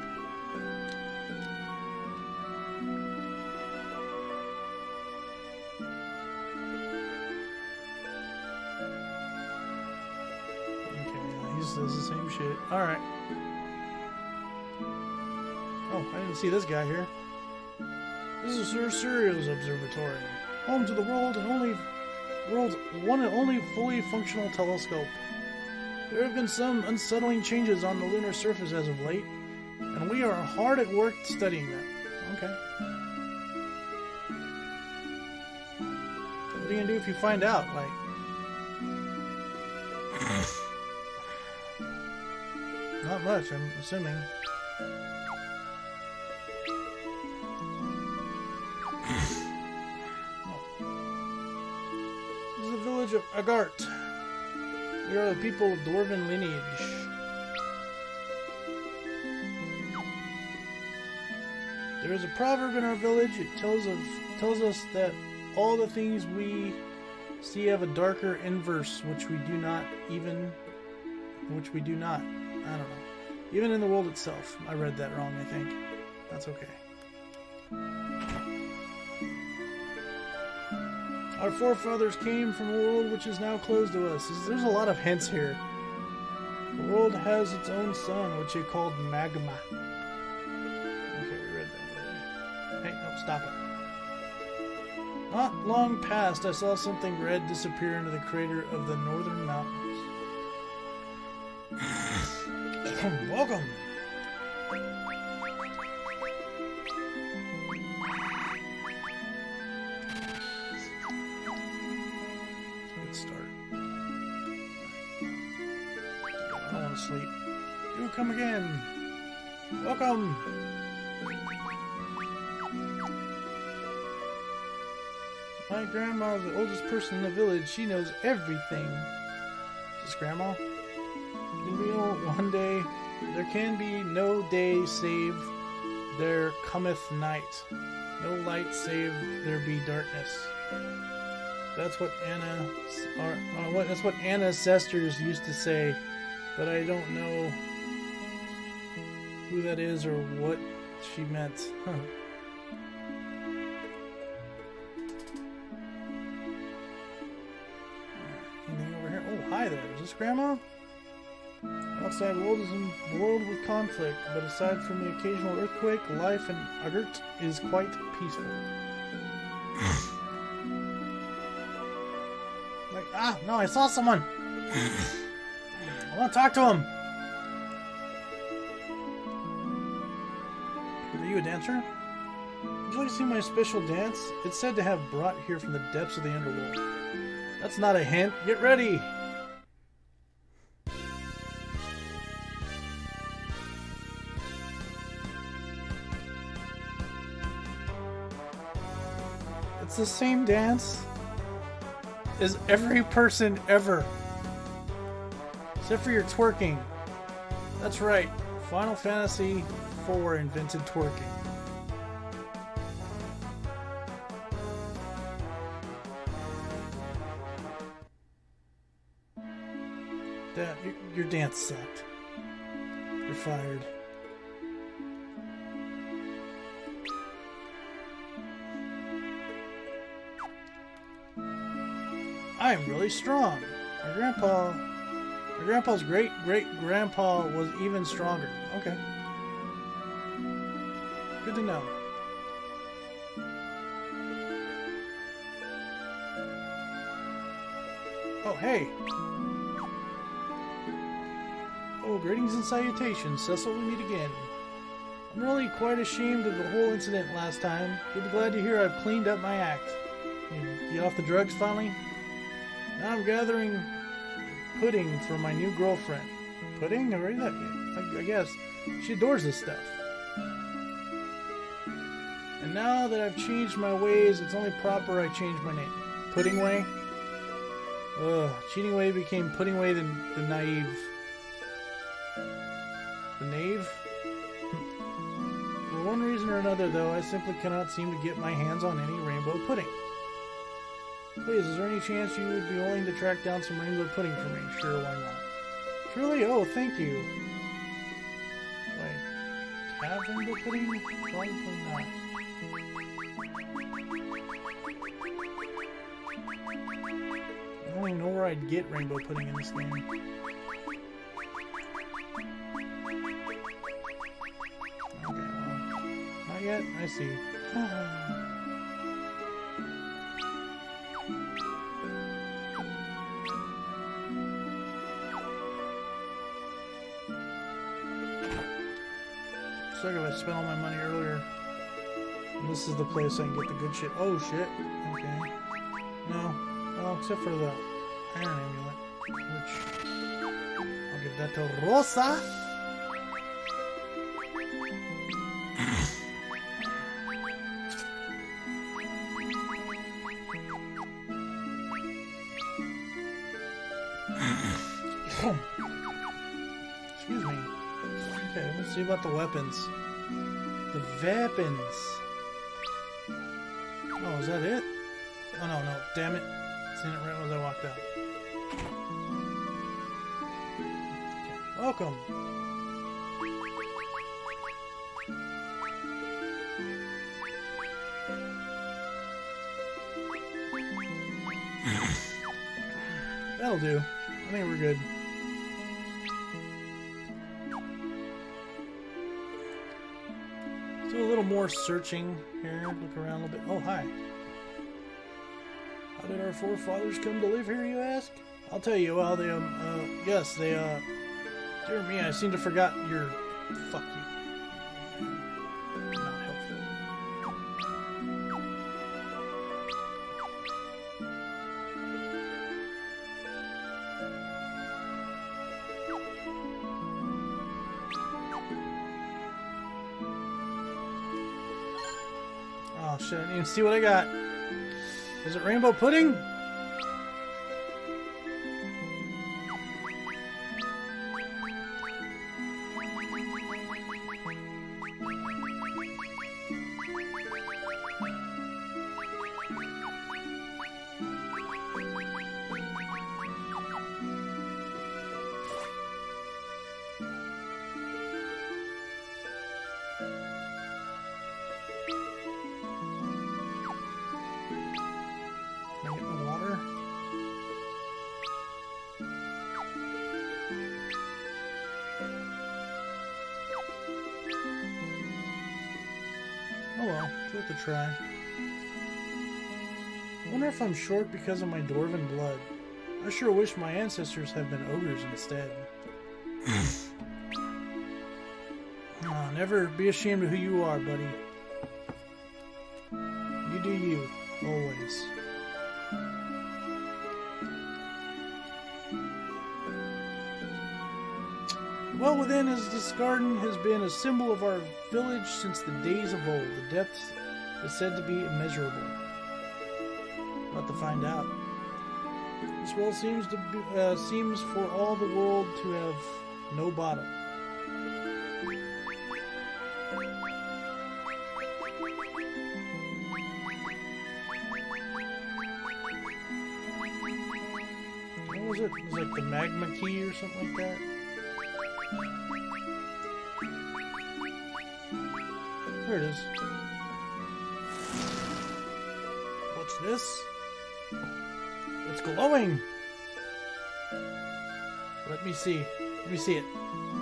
Speaker 1: He says the same shit. Alright. Oh, I didn't see this guy here. This is Sir Surio's observatory, home to the world and only world's one and only fully functional telescope. There have been some unsettling changes on the lunar surface as of late, and we are hard at work studying them. Okay. What are you gonna do if you find out? Like, Not much, I'm assuming. This is the village of Agart. We are the people of Dwarven lineage. There is a proverb in our village. It tells of tells us that all the things we see have a darker inverse, which we do not even, which we do not. I don't know. Even in the world itself. I read that wrong, I think. That's okay. Our forefathers came from a world which is now closed to us. There's a lot of hints here. The world has its own sun, which they called magma. Okay, we read that already. Hey, no, stop it. Not long past, I saw something red disappear into the crater of the northern mountains. Welcome! Good start. I don't want to sleep. Do come again! Welcome! My grandma is the oldest person in the village. She knows everything. Is this grandma? Can be one day. There can be no day save there cometh night. No light save there be darkness. That's what Anna, or, uh, what, that's what Anna's sisters used to say, but I don't know who that is or what she meant. Huh. Anything over here? Oh, hi there. Is this Grandma? Outside world is a world with conflict, but aside from the occasional earthquake, life in Agart is quite peaceful. Like, ah, no, I saw someone! I want to talk to him! Are you a dancer? Would you like to see my special dance? It's said to have brought here from the depths of the underworld. That's not a hint. Get ready! It's the same dance as every person ever. Except for your twerking. That's right. Final Fantasy four invented twerking. That, your, your dance sucked. You're fired. I'm really strong. My grandpa, my grandpa's great great grandpa was even stronger. Okay. Good to know. Oh, hey. Oh, greetings and salutations. Cecil, we meet again. I'm really quite ashamed of the whole incident last time. You'll be glad to hear I've cleaned up my act. You get off the drugs finally? Now I'm gathering pudding for my new girlfriend. Pudding? Already that? I, I guess. She adores this stuff. And now that I've changed my ways, it's only proper I change my name. Pudding Way? Ugh. Cheating Way became Pudding Way the, the naive. The knave? For one reason or another, though, I simply cannot seem to get my hands on any rainbow pudding. Please, is there any chance you would be willing to track down some rainbow pudding for me? Sure, why not? Truly? Oh, thank you. Wait. Have rainbow pudding? Probably not. I don't even know where I'd get rainbow pudding in this game. Okay, well. Not yet? I see. Looks like if I spent all my money earlier. And this is the place I can get the good shit. Oh shit. Okay. No. Well, except for the iron amulet. Which I'll give that to Rosa. Excuse me. Okay, let's see about the weapons. The weapons. Oh, is that it? Oh, no, no. Damn it. Seen it right as I walked out. Okay. Welcome. That'll do. I think we're good. Let's do a little more searching here. Look around a little bit. Oh, hi. How did our forefathers come to live here, you ask? I'll tell you. Well, they, um, uh, yes, they, uh, dear me, I seem to forgot your, fuck you. Not helpful. Oh shit, I didn't even see what I got. Is it rainbow pudding? Oh well, it's worth a try. I wonder if I'm short because of my dwarven blood. I sure wish my ancestors had been ogres instead. Oh, never be ashamed of who you are, buddy. You do you, always. Well within as this garden has been a symbol of our village since the days of old. The depth is said to be immeasurable. About to find out. This well seems to be, uh, seems for all the world to have no bottom. What was it? It was like the magma key or something like that. There it is. What's this? It's glowing! Let me see. Let me see it.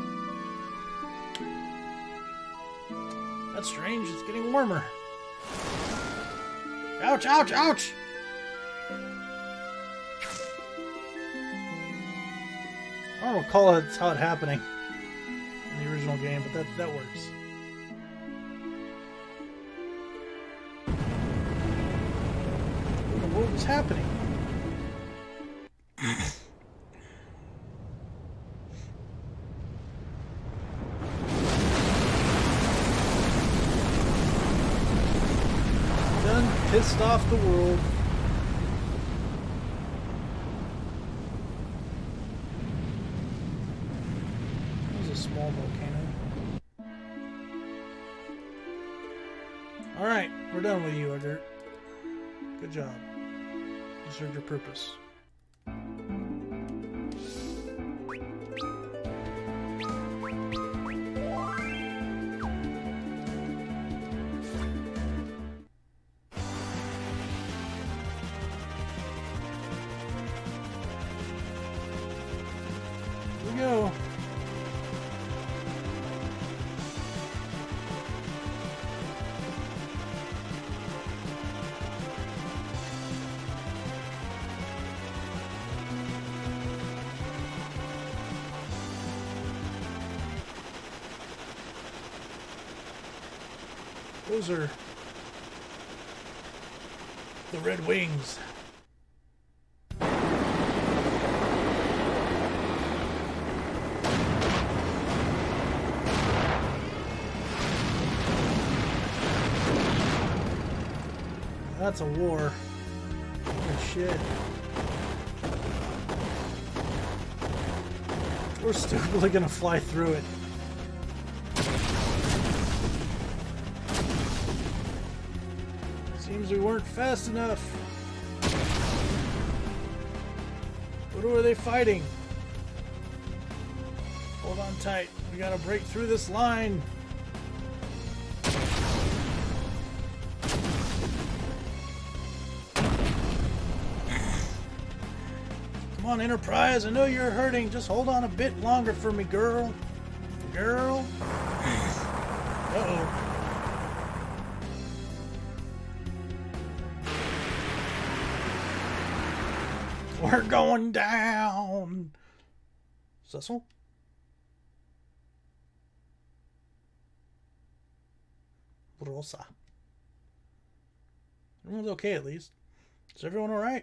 Speaker 1: That's strange. It's getting warmer. Ouch, ouch, ouch! I don't recall that's how it's happening in the original game, but that, that works. What was happening? Done pissed off the world. That was a small volcano. Alright, we're done with you, Edgar. Good job. You served your purpose. Here we go. Those are the red wings. That's a war. Holy shit. We're stupidly gonna fly through it. Seems we weren't fast enough. But who are they fighting? Hold on tight. We gotta break through this line. Come on, Enterprise. I know you're hurting. Just hold on a bit longer for me, girl. Girl. Uh-oh. We're going down. Cecil? Rosa. Everyone's okay at least. Is everyone alright?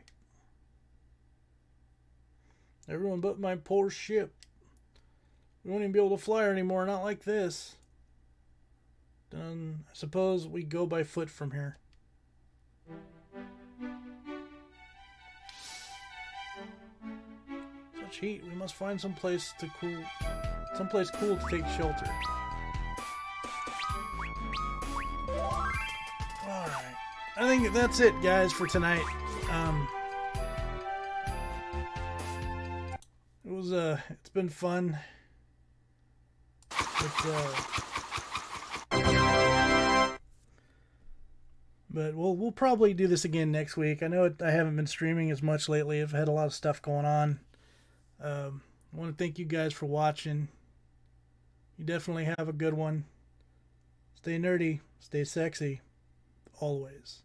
Speaker 1: Everyone but my poor ship. We won't even be able to fly her anymore, not like this. Then I suppose we go by foot from here. Such heat, we must find some place to cool someplace cool to take shelter. Alright. I think that's it, guys, for tonight. Um It was uh it's been fun. But, uh, but we'll we'll probably do this again next week. I know it, I haven't been streaming as much lately. I've had a lot of stuff going on. Um, I want to thank you guys for watching. You definitely have a good one. Stay nerdy, stay sexy, always.